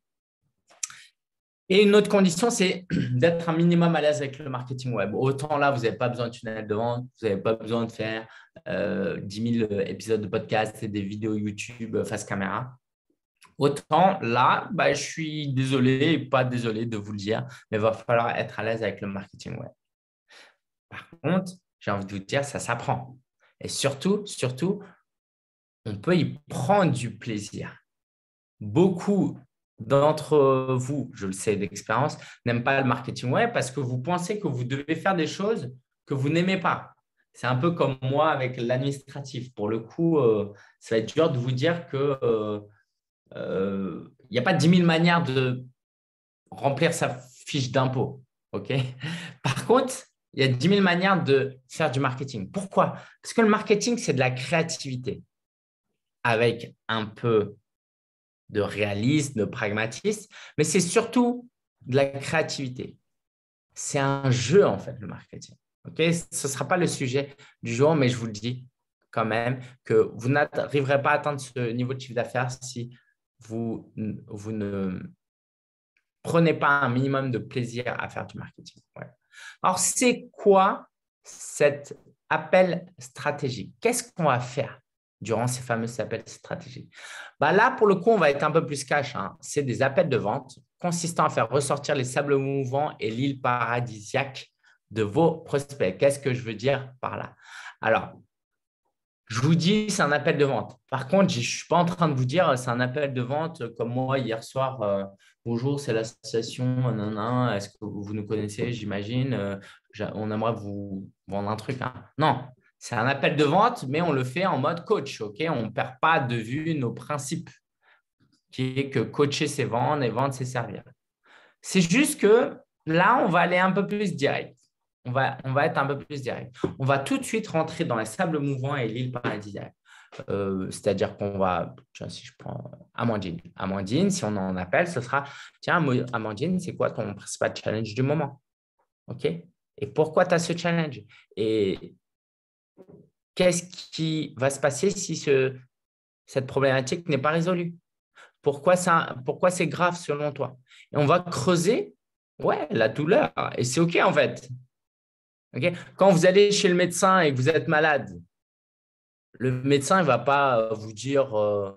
Et une autre condition, c'est d'être un minimum à l'aise avec le marketing web. Autant là, vous n'avez pas besoin de tunnel de vente, vous n'avez pas besoin de faire euh, dix mille épisodes de podcast et des vidéos YouTube face caméra. Autant là, bah, je suis désolé et pas désolé de vous le dire, mais il va falloir être à l'aise avec le marketing web. Par contre, j'ai envie de vous dire, ça s'apprend. Et surtout, surtout, on peut y prendre du plaisir. Beaucoup d'entre vous, je le sais d'expérience, n'aiment pas le marketing web parce que vous pensez que vous devez faire des choses que vous n'aimez pas. C'est un peu comme moi avec l'administratif. Pour le coup, euh, ça va être dur de vous dire que euh, euh, il n'y a pas dix mille manières de remplir sa fiche d'impôt. Okay. Par contre, il y a dix mille manières de faire du marketing. Pourquoi? Parce que le marketing, c'est de la créativité avec un peu de réalisme, de pragmatisme, mais c'est surtout de la créativité. C'est un jeu, en fait, le marketing. Okay. Ce ne sera pas le sujet du jour, mais je vous le dis quand même que vous n'arriverez pas à atteindre ce niveau de chiffre d'affaires si vous, vous ne prenez pas un minimum de plaisir à faire du marketing. Ouais. Alors, c'est quoi cet appel stratégique? Qu'est-ce qu'on va faire durant ces fameux appels stratégiques? Bah là, pour le coup, on va être un peu plus cash. Hein. C'est des appels de vente consistant à faire ressortir les sables mouvants et l'île paradisiaque de vos prospects. Qu'est-ce que je veux dire par là? Alors, je vous dis, c'est un appel de vente. Par contre, je ne suis pas en train de vous dire, c'est un appel de vente comme moi hier soir. Euh, bonjour, c'est l'association. Est-ce que vous nous connaissez, j'imagine? Euh, on aimerait vous vendre un truc. Hein. Non, c'est un appel de vente, mais on le fait en mode coach. Okay, on ne perd pas de vue nos principes, qui est que coacher, c'est vendre et vendre, c'est servir. C'est juste que là, on va aller un peu plus direct. On va, on va être un peu plus direct. On va tout de suite rentrer dans les sables mouvants et l'île paradisiaque. Euh, c'est-à-dire qu'on va, tiens, si je prends Amandine, Amandine, si on en appelle, ce sera, tiens, Amandine, c'est quoi ton principal challenge du moment? OK? Et pourquoi tu as ce challenge? Et qu'est-ce qui va se passer si ce, cette problématique n'est pas résolue? Pourquoi ça, pourquoi c'est grave selon toi? Et on va creuser, ouais, la douleur. Et c'est OK en fait. Okay. Quand vous allez chez le médecin et que vous êtes malade, le médecin ne va pas vous dire euh,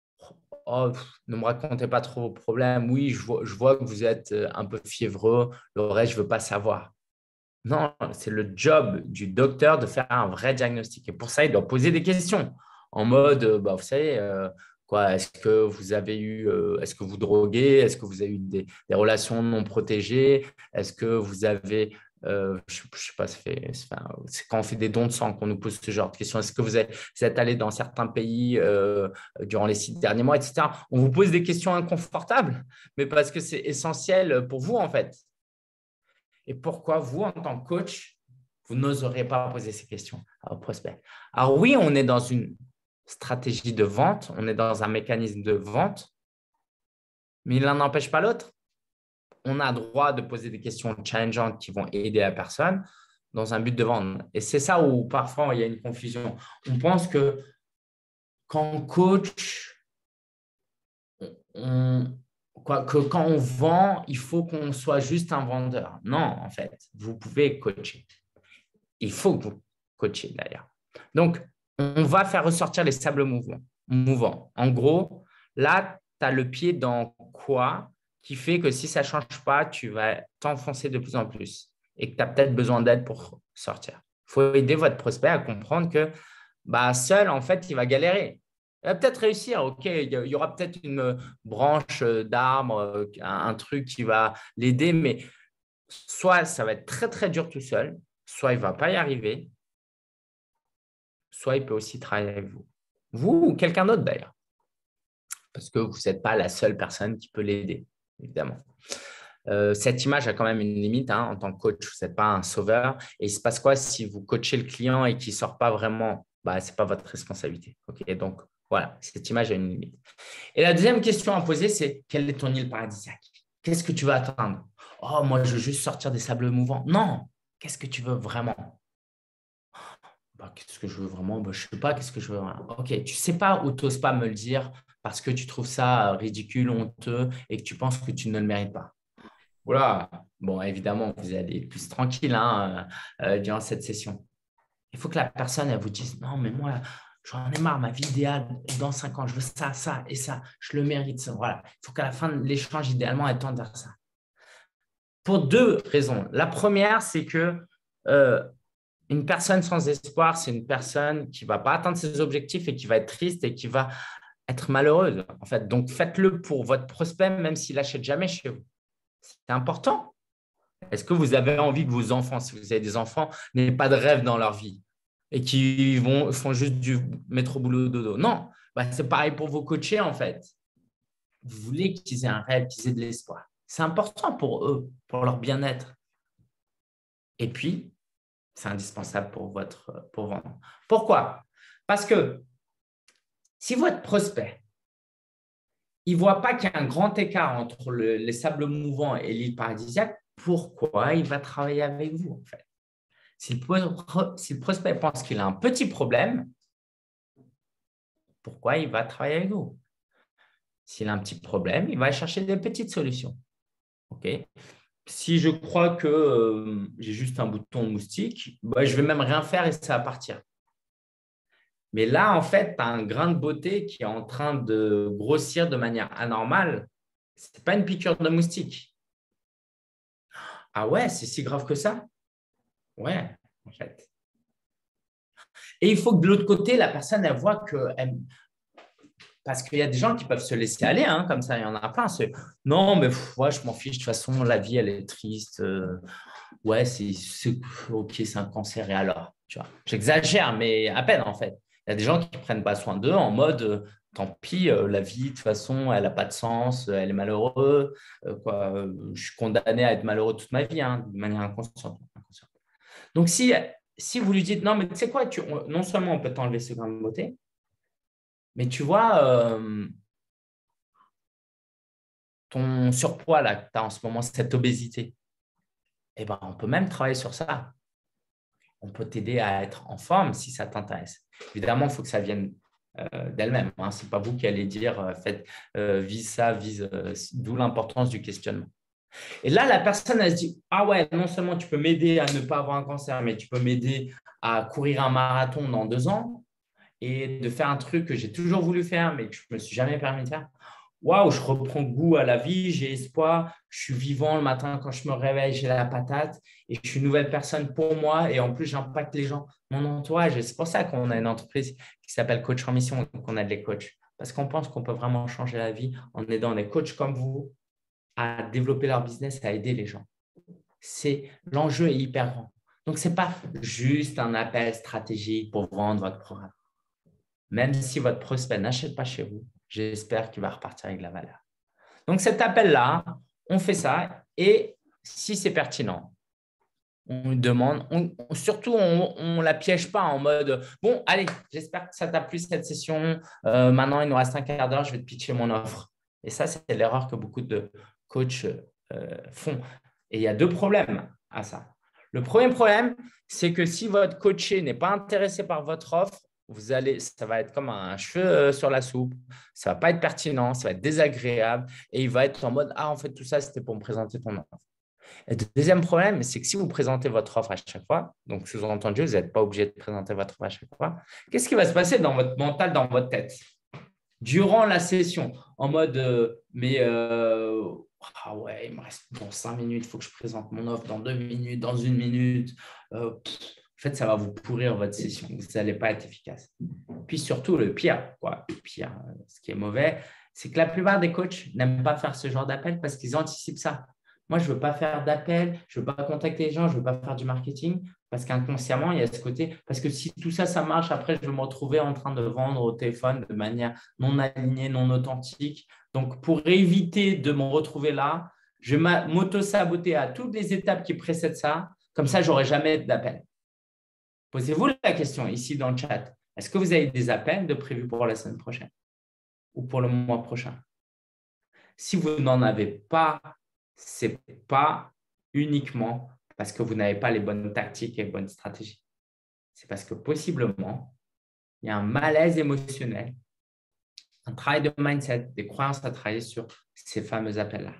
oh, ne me racontez pas trop vos problèmes. Oui, je vois, je vois que vous êtes un peu fiévreux. Le reste, je ne veux pas savoir. Non, c'est le job du docteur de faire un vrai diagnostic. Et pour ça, il doit poser des questions en mode, bah, vous savez, euh, quoi, est-ce que vous avez eu, euh, est-ce que vous droguez, est-ce que vous avez eu des, des relations non protégées, est-ce que vous avez, euh, je ne sais pas, c'est quand on fait des dons de sang qu'on nous pose ce genre de questions. Est-ce que vous êtes, vous êtes allé dans certains pays euh, durant les six derniers mois, et cetera. On vous pose des questions inconfortables, mais parce que c'est essentiel pour vous, en fait. Et pourquoi vous, en tant que coach, vous n'oserez pas poser ces questions à vos prospects? Alors oui, on est dans une stratégie de vente, on est dans un mécanisme de vente, mais l'un n'empêche pas l'autre. On a le droit de poser des questions challengeantes qui vont aider la personne dans un but de vendre. Et c'est ça où parfois il y a une confusion. On pense que quand on coach, on, quoi, que quand on vend, il faut qu'on soit juste un vendeur. Non, en fait, vous pouvez coacher. Il faut que vous coachiez d'ailleurs. Donc, on va faire ressortir les sables mouvants. mouvants. En gros, là, tu as le pied dans quoi qui fait que si ça ne change pas, tu vas t'enfoncer de plus en plus. et que tu as peut-être besoin d'aide pour sortir. Il faut aider votre prospect à comprendre que bah, seul, en fait, il va galérer. Il va peut-être réussir, OK, il y aura peut-être une branche d'arbre, un, un truc qui va l'aider, mais soit ça va être très, très dur tout seul, soit il ne va pas y arriver, soit il peut aussi travailler avec vous. Vous ou quelqu'un d'autre d'ailleurs, parce que vous n'êtes pas la seule personne qui peut l'aider, évidemment. Euh, cette image a quand même une limite, hein, en tant que coach, vous n'êtes pas un sauveur. Et il se passe quoi si vous coachez le client et qu'il ne sort pas vraiment? Bah, ce n'est pas votre responsabilité. Okay, donc, voilà, cette image a une limite. Et la deuxième question à poser, c'est quelle est ton île paradisiaque? Qu'est-ce que tu veux atteindre? Oh, moi, je veux juste sortir des sables mouvants. Non, qu'est-ce que tu veux vraiment? Bah, qu'est-ce que je veux vraiment? Bah, je ne sais pas, qu'est-ce que je veux vraiment? Ok, tu ne sais pas ou tu n'oses pas me le dire parce que tu trouves ça ridicule, honteux et que tu penses que tu ne le mérites pas. Voilà. Bon, évidemment, vous allez être plus tranquille hein, euh, durant cette session. Il faut que la personne elle vous dise non, mais moi, j'en ai marre, ma vie idéale, dans cinq ans, je veux ça, ça et ça, je le mérite. Ça. Voilà. Il faut qu'à la fin de l'échange, idéalement, elle tende vers ça. Pour deux raisons. La première, c'est que euh, une personne sans espoir, c'est une personne qui ne va pas atteindre ses objectifs et qui va être triste et qui va être malheureuse. En fait. Donc, faites-le pour votre prospect, même s'il n'achète jamais chez vous. C'est important. Est-ce que vous avez envie que vos enfants, si vous avez des enfants, n'aient pas de rêve dans leur vie et qui vont, font juste du métro boulot dodo? Non, bah, c'est pareil pour vos coachés en fait. Vous voulez qu'ils aient un rêve, qu'ils aient de l'espoir. C'est important pour eux, pour leur bien-être. Et puis, c'est indispensable pour votre pour vendre. Pourquoi? Parce que si votre prospect, il ne voit pas qu'il y a un grand écart entre le, les sables mouvants et l'île paradisiaque, pourquoi il va travailler avec vous en fait? Si le, si le prospect pense qu'il a un petit problème, pourquoi il va travailler avec vous? S'il a un petit problème, il va chercher des petites solutions. Okay? Si je crois que euh, j'ai juste un bouton moustique, bah, je ne vais même rien faire et ça va partir. Mais là, en fait, tu as un grain de beauté qui est en train de grossir de manière anormale. Ce n'est pas une piqûre de moustique. Ah ouais, c'est si grave que ça? Ouais, en fait. Et il faut que de l'autre côté, la personne, elle voit que… Elle… Parce qu'il y a des gens qui peuvent se laisser aller, hein, comme ça, il y en a plein. Non, mais pff, ouais, je m'en fiche, de toute façon, la vie, elle est triste. Euh, ouais, c'est ok, c'est un cancer, et alors tu vois, j'exagère, mais à peine, en fait. Il y a des gens qui ne prennent pas soin d'eux en mode, euh, tant pis, euh, la vie, de toute façon, elle n'a pas de sens, elle est malheureuse. Euh, quoi, euh, je suis condamné à être malheureux toute ma vie, hein, de manière inconsciente. inconsciente. Donc, si, si vous lui dites, non, mais tu sais quoi, tu, on, non seulement on peut t'enlever ce grain de beauté, mais tu vois, euh, ton surpoids là, que tu as en ce moment, cette obésité, eh ben, on peut même travailler sur ça. On peut t'aider à être en forme si ça t'intéresse. Évidemment, il faut que ça vienne euh, d'elle-même. Hein. Ce n'est pas vous qui allez dire, euh, faites, euh, vise ça, vise, euh, d'où l'importance du questionnement. Et là, la personne, elle se dit, ah ouais, non seulement tu peux m'aider à ne pas avoir un cancer, mais tu peux m'aider à courir un marathon dans deux ans et de faire un truc que j'ai toujours voulu faire, mais que je ne me suis jamais permis de faire. Waouh, je reprends goût à la vie, j'ai espoir, je suis vivant le matin quand je me réveille, j'ai la patate et je suis une nouvelle personne pour moi et en plus, j'impacte les gens, mon entourage. Et c'est pour ça qu'on a une entreprise qui s'appelle Coach en Mission et qu'on aide les coachs. Parce qu'on pense qu'on peut vraiment changer la vie en aidant des coachs comme vous à développer leur business, à aider les gens. C'est, l'enjeu est hyper grand. Donc, ce n'est pas juste un appel stratégique pour vendre votre programme. Même si votre prospect n'achète pas chez vous, j'espère qu'il va repartir avec de la valeur. Donc, cet appel-là, on fait ça et si c'est pertinent, on lui demande, on, surtout, on ne la piège pas en mode « Bon, allez, j'espère que ça t'a plu cette session. Euh, maintenant, il nous reste un quart d'heure, je vais te pitcher mon offre. » Et ça, c'est l'erreur que beaucoup de coachs euh, font. Et il y a deux problèmes à ça. Le premier problème, c'est que si votre coaché n'est pas intéressé par votre offre, vous allez, ça va être comme un cheveu sur la soupe, ça ne va pas être pertinent, ça va être désagréable et il va être en mode « Ah, en fait, tout ça, c'était pour me présenter ton offre. » Et le deuxième problème, c'est que si vous présentez votre offre à chaque fois, donc sous-entendu, vous n'êtes pas obligé de présenter votre offre à chaque fois, qu'est-ce qui va se passer dans votre mental, dans votre tête durant la session, en mode euh, « Mais euh, Ah ouais, il me reste dans cinq minutes, il faut que je présente mon offre dans deux minutes, dans une minute. Euh, pff, en fait, ça va vous pourrir votre session. Vous n'allez pas être efficace. Puis surtout, le pire, quoi, le pire, euh, ce qui est mauvais, c'est que la plupart des coachs n'aiment pas faire ce genre d'appel parce qu'ils anticipent ça. Moi, je ne veux pas faire d'appel, je ne veux pas contacter les gens, je ne veux pas faire du marketing parce qu'inconsciemment, il y a ce côté. Parce que si tout ça, ça marche, après, je vais me retrouver en train de vendre au téléphone de manière non alignée, non authentique. Donc, pour éviter de me retrouver là, je vais m'auto-saboter à toutes les étapes qui précèdent ça. Comme ça, je n'aurai jamais d'appel. Posez-vous la question ici dans le chat. Est-ce que vous avez des appels de prévus pour la semaine prochaine ou pour le mois prochain? Si vous n'en avez pas, ce n'est pas uniquement parce que vous n'avez pas les bonnes tactiques et les bonnes stratégies. C'est parce que possiblement, il y a un malaise émotionnel, un travail de mindset, des croyances à travailler sur ces fameux appels-là.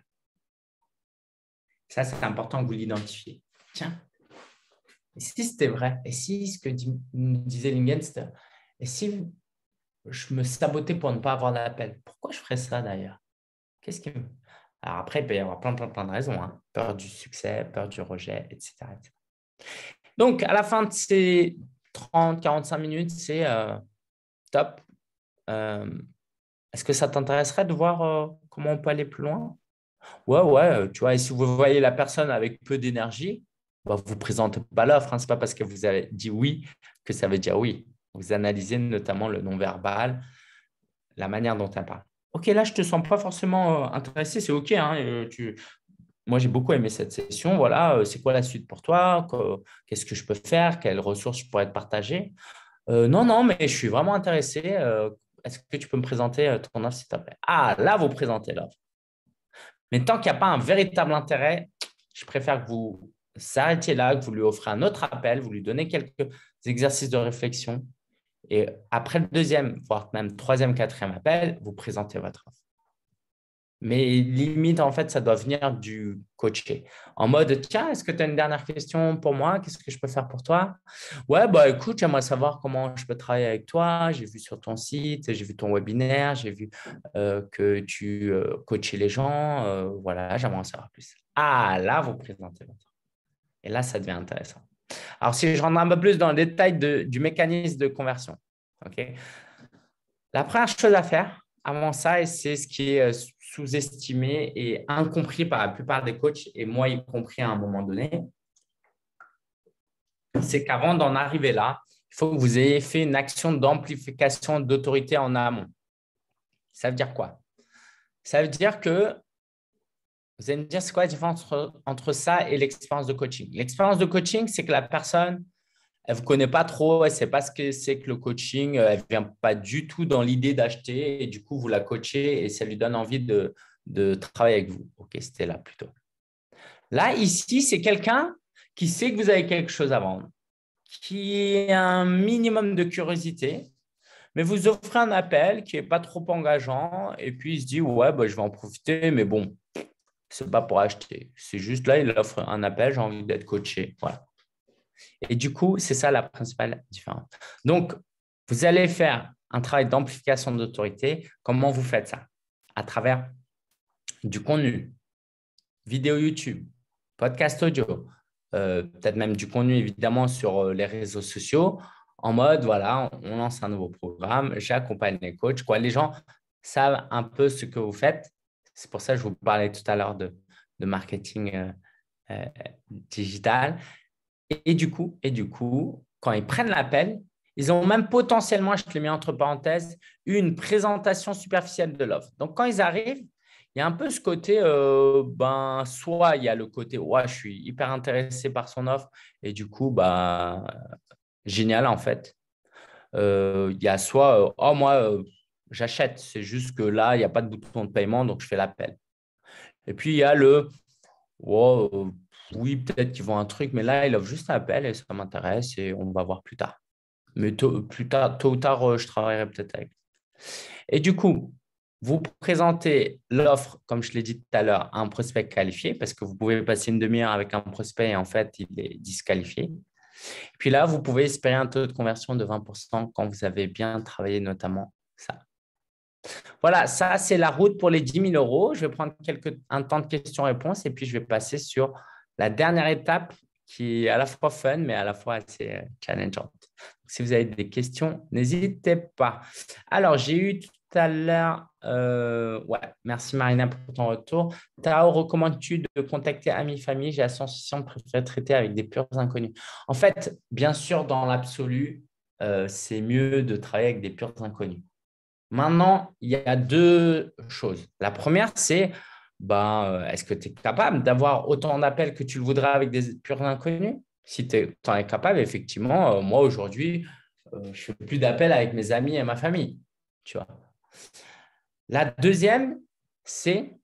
Ça, c'est important que vous l'identifiez. Tiens, et si c'était vrai? Et si ce que disait Lingen, c'était et si je me sabotais pour ne pas avoir d'appel? Pourquoi je ferais ça d'ailleurs? Qu'est-ce qui me... Alors après, il peut y avoir plein, plein, plein de raisons. Hein. Peur du succès, peur du rejet, et cetera, et cetera. Donc, à la fin de ces trente à quarante-cinq minutes, c'est euh, top. Euh, est-ce que ça t'intéresserait de voir euh, comment on peut aller plus loin? Ouais, ouais, tu vois, et si vous voyez la personne avec peu d'énergie, bah, vous ne présentez pas l'offre. Hein. Ce n'est pas parce que vous avez dit oui que ça veut dire oui. Vous analysez notamment le non-verbal, la manière dont elle parle. Ok, là, je ne te sens pas forcément euh, intéressé, c'est ok. Hein, euh, tu... Moi, j'ai beaucoup aimé cette session. Voilà, euh, c'est quoi la suite pour toi? Qu'est-ce que je peux faire? Quelles ressources je pourrais te partager? Euh, non, non, mais je suis vraiment intéressé. Euh, Est-ce que tu peux me présenter euh, ton offre, s'il te plaît? Ah, là, vous présentez l'offre. Mais tant qu'il n'y a pas un véritable intérêt, je préfère que vous arrêtiez là, que vous lui offrez un autre appel, vous lui donnez quelques exercices de réflexion. Et après le deuxième, voire même troisième, quatrième appel, vous présentez votre offre. Mais limite, en fait, ça doit venir du coaché. En mode, tiens, est-ce que tu as une dernière question pour moi? Qu'est-ce que je peux faire pour toi? Ouais, bah écoute, j'aimerais savoir comment je peux travailler avec toi. J'ai vu sur ton site, j'ai vu ton webinaire, j'ai vu euh, que tu euh, coachais les gens. Euh, voilà, j'aimerais en savoir plus. Ah, là, vous présentez votre. Et là, ça devient intéressant. Alors, si je rentre un peu plus dans le détail de- du mécanisme de conversion, ok. La première chose à faire avant ça, et c'est ce qui est euh, sous-estimé et incompris par la plupart des coachs, et moi y compris à un moment donné, c'est qu'avant d'en arriver là, il faut que vous ayez fait une action d'amplification d'autorité en amont. Ça veut dire quoi? Ça veut dire que vous allez me dire, c'est quoi la différence entre, entre ça et l'expérience de coaching? L'expérience de coaching, c'est que la personne, elle ne vous connaît pas trop, elle ne sait pas ce que c'est que le coaching, elle ne vient pas du tout dans l'idée d'acheter et du coup, vous la coachez et ça lui donne envie de, de travailler avec vous. Ok, c'était là plutôt. Là, ici, c'est quelqu'un qui sait que vous avez quelque chose à vendre, qui a un minimum de curiosité, mais vous offrez un appel qui n'est pas trop engageant et puis il se dit, ouais, bah, je vais en profiter, mais bon, ce n'est pas pour acheter. C'est juste là, il offre un appel, j'ai envie d'être coaché. Voilà. Et du coup, c'est ça la principale différence. Donc, vous allez faire un travail d'amplification d'autorité. Comment vous faites ça? À travers du contenu, vidéo YouTube, podcast audio, euh, peut-être même du contenu évidemment sur euh, les réseaux sociaux, en mode, voilà, on lance un nouveau programme, j'accompagne les coachs. Quoi. Les gens savent un peu ce que vous faites. C'est pour ça que je vous parlais tout à l'heure de, de marketing euh, euh, digital. Et, et, du coup, et du coup, quand ils prennent l'appel, ils ont même potentiellement, je te l'ai mis entre parenthèses, une présentation superficielle de l'offre. Donc, quand ils arrivent, il y a un peu ce côté, euh, ben, soit il y a le côté, ouais, je suis hyper intéressé par son offre et du coup, bah, génial en fait. Euh, il y a soit, euh, oh, moi, euh, j'achète, c'est juste que là, il n'y a pas de bouton de paiement, donc je fais l'appel. Et puis, il y a le, wow, euh, oui, peut-être qu'ils vont un truc, mais là, ils offrent juste un appel et ça m'intéresse et on va voir plus tard. Mais tôt, plus tard, tôt ou tard, euh, je travaillerai peut-être avec. Et du coup, vous présentez l'offre, comme je l'ai dit tout à l'heure, à un prospect qualifié parce que vous pouvez passer une demi-heure avec un prospect et en fait, il est disqualifié. Puis là, vous pouvez espérer un taux de conversion de vingt pour cent quand vous avez bien travaillé notamment ça. Voilà, ça, c'est la route pour les dix mille euros. Je vais prendre quelques, un temps de questions-réponses et puis je vais passer sur la dernière étape qui est à la fois fun, mais à la fois assez euh, challengeante. Si vous avez des questions, n'hésitez pas. Alors, j'ai eu tout à l'heure, euh, ouais, merci Marina pour ton retour. Tao, recommandes-tu de contacter amis, famille? J'ai la sensation de préférer traiter avec des purs inconnus. En fait, bien sûr, dans l'absolu, euh, c'est mieux de travailler avec des purs inconnus. Maintenant, il y a deux choses. La première, c'est ben, euh, est-ce que tu es capable d'avoir autant d'appels que tu le voudrais avec des purs inconnus? Si tu en es capable, effectivement, euh, moi aujourd'hui, euh, je ne fais plus d'appels avec mes amis et ma famille. Tu vois. La deuxième, c'est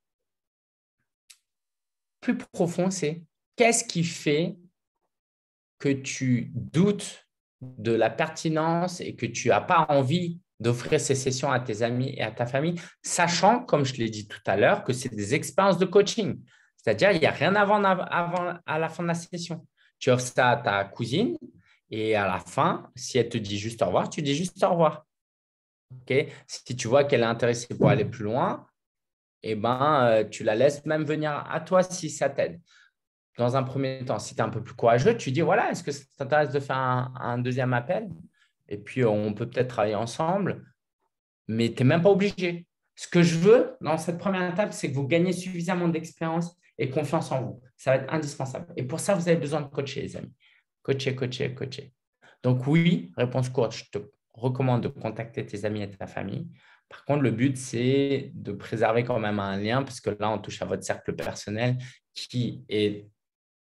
plus profond, c'est qu'est-ce qui fait que tu doutes de la pertinence et que tu n'as pas envie d'offrir ces sessions à tes amis et à ta famille, sachant, comme je l'ai dit tout à l'heure, que c'est des expériences de coaching. C'est-à-dire, il n'y a rien avant, avant à la fin de la session. Tu offres ça à ta cousine et à la fin, si elle te dit juste au revoir, tu dis juste au revoir. Okay. Si tu vois qu'elle est intéressée pour aller plus loin, eh ben, euh, tu la laisses même venir à toi si ça t'aide. Dans un premier temps, si tu es un peu plus courageux, tu dis, voilà, est-ce que ça t'intéresse de faire un, un deuxième appel? Et puis, on peut peut-être travailler ensemble, mais tu n'es même pas obligé. Ce que je veux dans cette première étape, c'est que vous gagnez suffisamment d'expérience et confiance en vous. Ça va être indispensable. Et pour ça, vous avez besoin de coacher, les amis. Coacher, coacher, coacher. Donc oui, réponse courte, je te recommande de contacter tes amis et ta famille. Par contre, le but, c'est de préserver quand même un lien, parce que là, on touche à votre cercle personnel qui est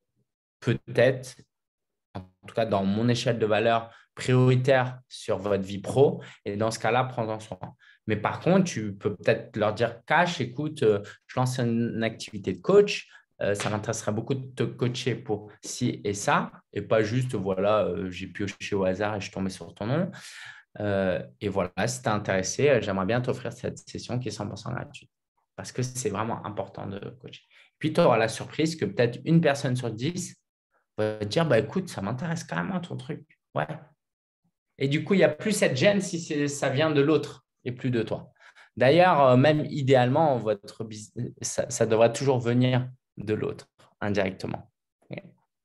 peut-être, en tout cas dans mon échelle de valeur, prioritaire sur votre vie pro. Et dans ce cas-là, prends-en soin. Mais par contre, tu peux peut-être leur dire, Cash, écoute, euh, je lance une activité de coach. Euh, ça m'intéresserait beaucoup de te coacher pour ci et ça. Et pas juste, voilà, euh, j'ai pioché au hasard et je suis tombé sur ton nom. Euh, et voilà, si tu es intéressé, euh, j'aimerais bien t'offrir cette session qui est cent pour cent gratuite. Parce que c'est vraiment important de coacher. Puis tu auras la surprise que peut-être une personne sur dix va te dire, bah, écoute, ça m'intéresse carrément ton truc. Ouais. Et du coup, il n'y a plus cette gêne si ça vient de l'autre et plus de toi. D'ailleurs, euh, même idéalement, votre business, ça, ça devrait toujours venir de l'autre indirectement. Okay.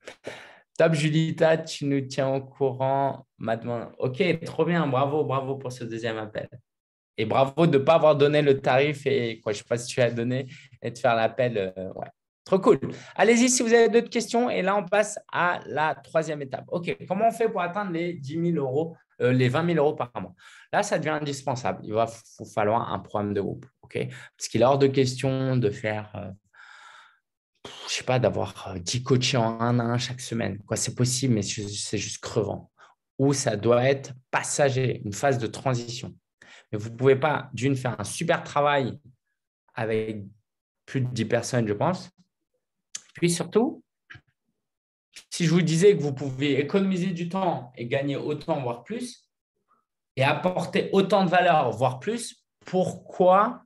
Top, Julita, tu nous tiens au courant. Maintenant. Ok, trop bien. Bravo, bravo pour ce deuxième appel. Et bravo de ne pas avoir donné le tarif et quoi, je ne sais pas si tu as donné et de faire l'appel. Euh, ouais. Trop cool. Allez-y si vous avez d'autres questions. Et là, on passe à la troisième étape. OK, comment on fait pour atteindre les dix mille euros, euh, les vingt mille euros par mois? Là, ça devient indispensable. Il va vous falloir un programme de groupe. OK, parce qu'il est hors de question de faire, euh, je sais pas, d'avoir euh, dix coachés en un à un chaque semaine. Quoi, c'est possible, mais c'est juste crevant. Ou ça doit être passager, une phase de transition. Mais vous ne pouvez pas, d'une, faire un super travail avec plus de dix personnes, je pense. Puis surtout, si je vous disais que vous pouvez économiser du temps et gagner autant, voire plus, et apporter autant de valeur, voire plus, pourquoi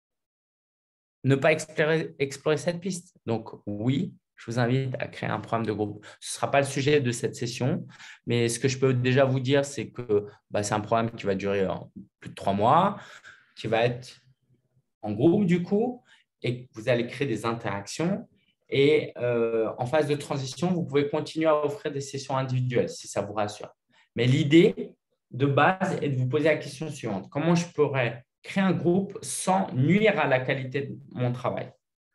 ne pas explorer, explorer cette piste? Donc, oui, je vous invite à créer un programme de groupe. Ce ne sera pas le sujet de cette session, mais ce que je peux déjà vous dire, c'est que bah, c'est un programme qui va durer plus de trois mois, qui va être en groupe du coup, et vous allez créer des interactions. Et euh, en phase de transition, vous pouvez continuer à offrir des sessions individuelles si ça vous rassure. Mais l'idée de base est de vous poser la question suivante. Comment je pourrais créer un groupe sans nuire à la qualité de mon travail?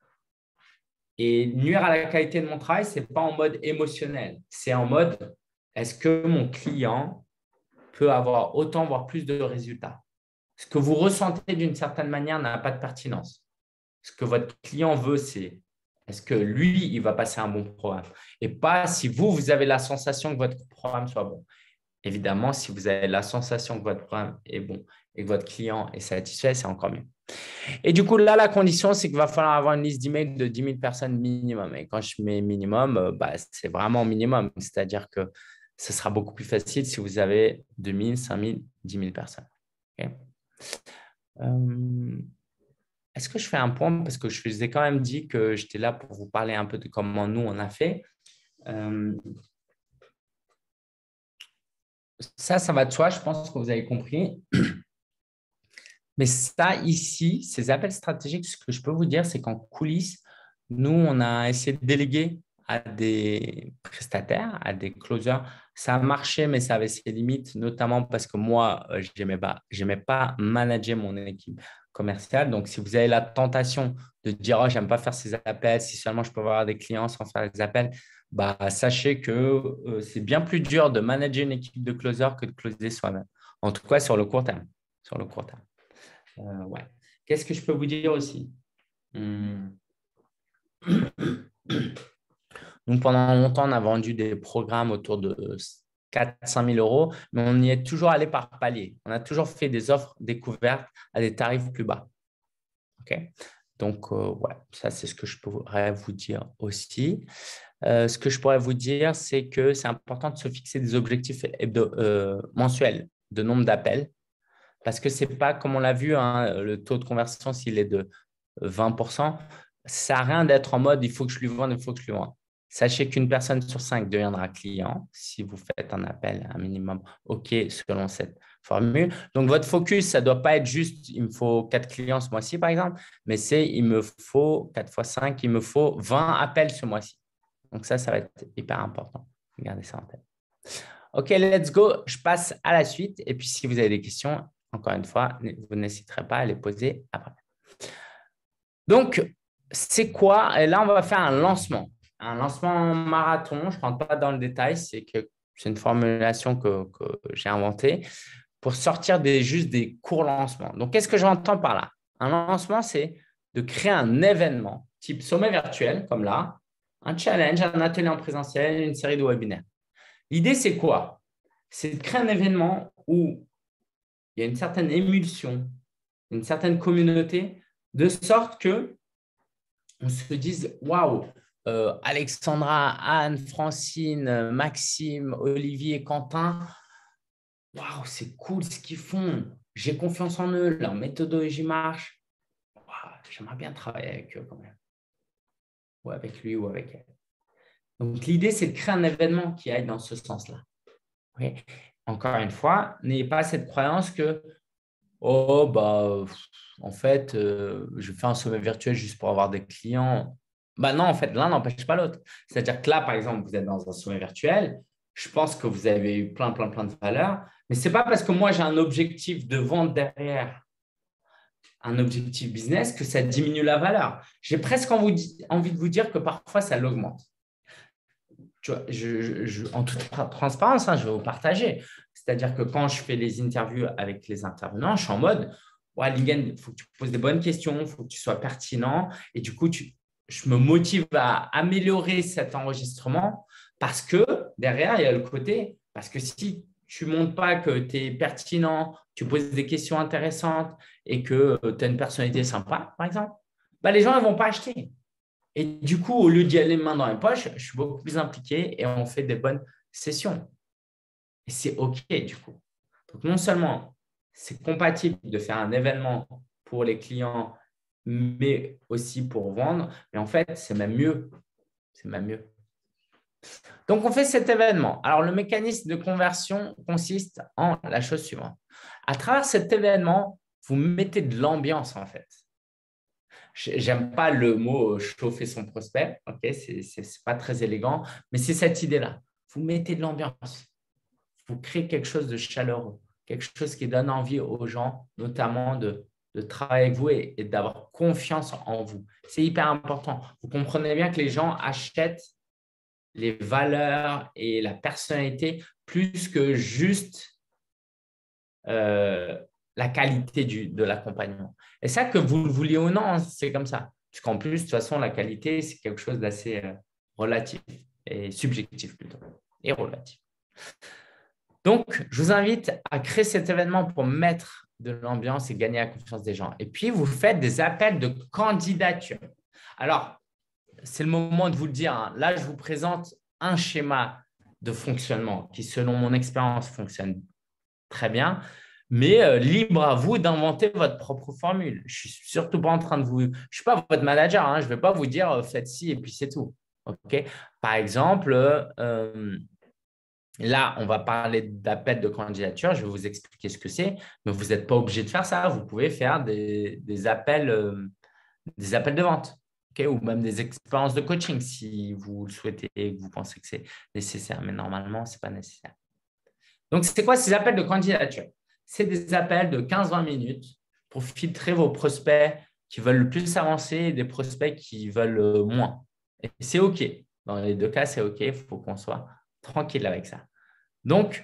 Et nuire à la qualité de mon travail, ce n'est pas en mode émotionnel. C'est en mode, est-ce que mon client peut avoir autant, voire plus de résultats? Ce que vous ressentez d'une certaine manière n'a pas de pertinence. Ce que votre client veut, c'est est-ce que lui, il va passer un bon programme et pas si vous, vous avez la sensation que votre programme soit bon. Évidemment, si vous avez la sensation que votre programme est bon et que votre client est satisfait, c'est encore mieux. Et du coup, là, la condition, c'est qu'il va falloir avoir une liste d'emails de dix mille personnes minimum. Et quand je mets minimum, euh, bah, c'est vraiment minimum. C'est-à-dire que ce sera beaucoup plus facile si vous avez deux mille, cinq mille, dix mille personnes. Okay. Euh, Est-ce que je fais un point parce que je vous ai quand même dit que j'étais là pour vous parler un peu de comment nous, on a fait. Euh, ça, ça va de soi, je pense que vous avez compris. Mais ça, ici, ces appels stratégiques, ce que je peux vous dire, c'est qu'en coulisses, nous, on a essayé de déléguer à des prestataires, à des closers. Ça a marché, mais ça avait ses limites, notamment parce que moi, euh, je n'aimais pas, j'aimais pas manager mon équipe commerciale. Donc, si vous avez la tentation de dire, oh, j'aime pas faire ces appels, si seulement je peux avoir des clients sans faire des appels, bah, sachez que euh, c'est bien plus dur de manager une équipe de closers que de closer soi-même. En tout cas, sur le court terme. Sur le court terme. Euh, ouais. Qu'est-ce que je peux vous dire aussi? Hmm. Donc, pendant longtemps, on a vendu des programmes autour de quatre à cinq mille euros, mais on y est toujours allé par palier. On a toujours fait des offres découvertes à des tarifs plus bas. OK? Donc, euh, ouais, ça, c'est ce que je pourrais vous dire aussi. Euh, ce que je pourrais vous dire, c'est que c'est important de se fixer des objectifs hebdo- euh, mensuels de nombre d'appels parce que ce n'est pas, comme on l'a vu, hein, le taux de conversion, s'il est de vingt pour cent, ça n'a rien d'être en mode il faut que je lui vende, il faut que je lui vende. Sachez qu'une personne sur cinq deviendra client si vous faites un appel un minimum OK selon cette formule. Donc, votre focus, ça ne doit pas être juste il me faut quatre clients ce mois-ci, par exemple, mais c'est il me faut quatre fois cinq, il me faut vingt appels ce mois-ci. Donc, ça, ça va être hyper important. Regardez ça en tête. OK, let's go. Je passe à la suite. Et puis, si vous avez des questions, encore une fois, vous n'hésiterez pas à les poser après. Donc, c'est quoi? Et là, on va faire un lancement. Un lancement marathon. Je ne rentre pas dans le détail. C'est que c'est une formulation que, que j'ai inventée pour sortir des, juste des courts lancements. Donc, qu'est-ce que j'entends par là? Un lancement, c'est de créer un événement type sommet virtuel, comme là, un challenge, un atelier en présentiel, une série de webinaires. L'idée, c'est quoi? C'est de créer un événement où il y a une certaine émulsion, une certaine communauté, de sorte que on se dise waouh, euh, Alexandra, Anne, Francine, Maxime, Olivier, Quentin, waouh, c'est cool ce qu'ils font. J'ai confiance en eux, leur méthodologie marche. Waouh, j'aimerais bien travailler avec eux quand même, ou avec lui ou avec elle. Donc, l'idée, c'est de créer un événement qui aille dans ce sens-là. Okay. Encore une fois, n'ayez pas cette croyance que oh, bah, en fait, euh, je fais un sommet virtuel juste pour avoir des clients. Bah non, en fait, l'un n'empêche pas l'autre. C'est-à-dire que là, par exemple, vous êtes dans un sommet virtuel. Je pense que vous avez eu plein, plein, plein de valeurs. Mais ce n'est pas parce que moi, j'ai un objectif de vente derrière, un objectif business, que ça diminue la valeur. J'ai presque envie de vous dire que parfois, ça l'augmente. Tu vois, je, je, en toute transparence, hein, je vais vous partager. C'est-à-dire que quand je fais les interviews avec les intervenants, je suis en mode, ouais, Lingen, il faut que tu poses des bonnes questions, il faut que tu sois pertinent. Et du coup, tu, je me motive à améliorer cet enregistrement parce que derrière, il y a le côté, parce que si tu ne montres pas que tu es pertinent, tu poses des questions intéressantes et que tu as une personnalité sympa, par exemple, bah, les gens ne vont pas acheter. Et du coup, au lieu d'y aller main dans les poches, je suis beaucoup plus impliqué et on fait des bonnes sessions. Et c'est OK du coup. Donc, non seulement c'est compatible de faire un événement pour les clients, mais aussi pour vendre, mais en fait, c'est même mieux. C'est même mieux. Donc, on fait cet événement. Alors, le mécanisme de conversion consiste en la chose suivante. À travers cet événement, vous mettez de l'ambiance en fait. J'aime pas le mot chauffer son prospect, ok, c'est c'est pas très élégant, mais c'est cette idée-là. Vous mettez de l'ambiance, vous créez quelque chose de chaleureux, quelque chose qui donne envie aux gens, notamment de, de travailler avec vous et, et d'avoir confiance en vous. C'est hyper important. Vous comprenez bien que les gens achètent les valeurs et la personnalité plus que juste euh, la qualité du, de l'accompagnement. Et ça, que vous le vouliez ou non, c'est comme ça. Parce qu'en plus, de toute façon, la qualité, c'est quelque chose d'assez euh, relatif et subjectif plutôt, et relatif. Donc, je vous invite à créer cet événement pour mettre de l'ambiance et gagner la confiance des gens. Et puis, vous faites des appels de candidature. Alors, c'est le moment de vous le dire. Hein. Là, je vous présente un schéma de fonctionnement qui, selon mon expérience, fonctionne très bien. Mais euh, libre à vous d'inventer votre propre formule. Je ne suis surtout pas en train de vous… Je ne suis pas votre manager. Hein, je ne vais pas vous dire euh, faites ci et puis c'est tout. Okay. Par exemple, euh, Là, on va parler d'appel de candidature. Je vais vous expliquer ce que c'est, mais vous n'êtes pas obligé de faire ça. Vous pouvez faire des, des appels, euh, des appels de vente, okay, ou même des expériences de coaching si vous le souhaitez et que vous pensez que c'est nécessaire. Mais normalement, ce n'est pas nécessaire. Donc, c'est quoi ces appels de candidature? C'est des appels de quinze à vingt minutes pour filtrer vos prospects qui veulent le plus avancer et des prospects qui veulent euh, moins. Et c'est OK. Dans les deux cas, c'est OK. Il faut qu'on soit tranquille avec ça. Donc,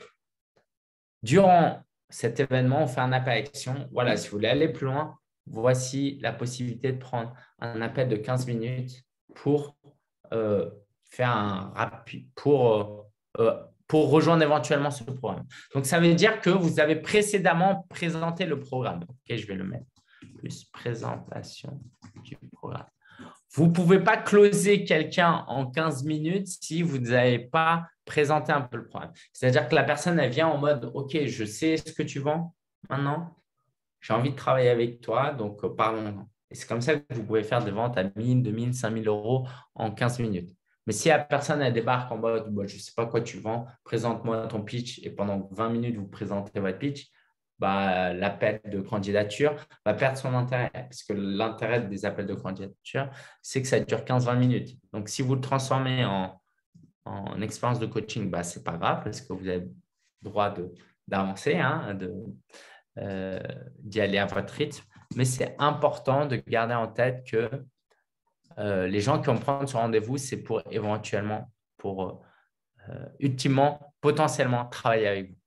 durant cet événement, on fait un appel à action. Voilà, si vous voulez aller plus loin, voici la possibilité de prendre un appel de quinze minutes pour euh, faire un rapide, pour, euh, euh, pour rejoindre éventuellement ce programme. Donc, ça veut dire que vous avez précédemment présenté le programme. OK, je vais le mettre. Plus présentation du programme. Vous ne pouvez pas closer quelqu'un en quinze minutes si vous n'avez pas présenté un peu le programme. C'est-à-dire que la personne, elle vient en mode « Ok, je sais ce que tu vends maintenant. J'ai envie de travailler avec toi, donc euh, parlons-en. » Et c'est comme ça que vous pouvez faire des ventes à mille, deux mille, cinq mille euros en quinze minutes. Mais si la personne, elle débarque en mode bah, « Je ne sais pas quoi tu vends, présente-moi ton pitch » et pendant vingt minutes, vous présentez votre pitch, bah, l'appel de candidature va perdre son intérêt. Parce que l'intérêt des appels de candidature, c'est que ça dure quinze à vingt minutes. Donc, si vous le transformez en, en expérience de coaching, bah, ce n'est pas grave parce que vous avez le droit d'avancer, hein, de, euh, d'y aller à votre rythme. Mais c'est important de garder en tête que euh, les gens qui vont prendre ce rendez-vous, c'est pour éventuellement, pour euh, ultimement, potentiellement travailler avec vous.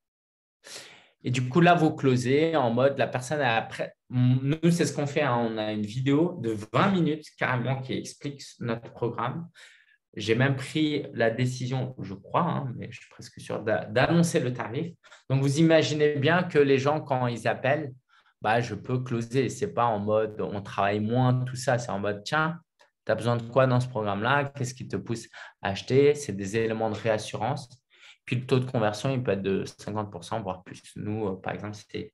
Et du coup, là, vous closez en mode la personne a après. Nous, c'est ce qu'on fait. Hein. On a une vidéo de vingt minutes carrément qui explique notre programme. J'ai même pris la décision, je crois, hein, mais je suis presque sûr, d'annoncer le tarif. Donc, vous imaginez bien que les gens, quand ils appellent, bah, je peux closer. Ce n'est pas en mode on travaille moins, tout ça. C'est en mode tiens, tu as besoin de quoi dans ce programme-là? Qu'est-ce qui te pousse à acheter? C'est des éléments de réassurance. Puis le taux de conversion, il peut être de cinquante pour cent, voire plus. Nous, euh, par exemple, c'était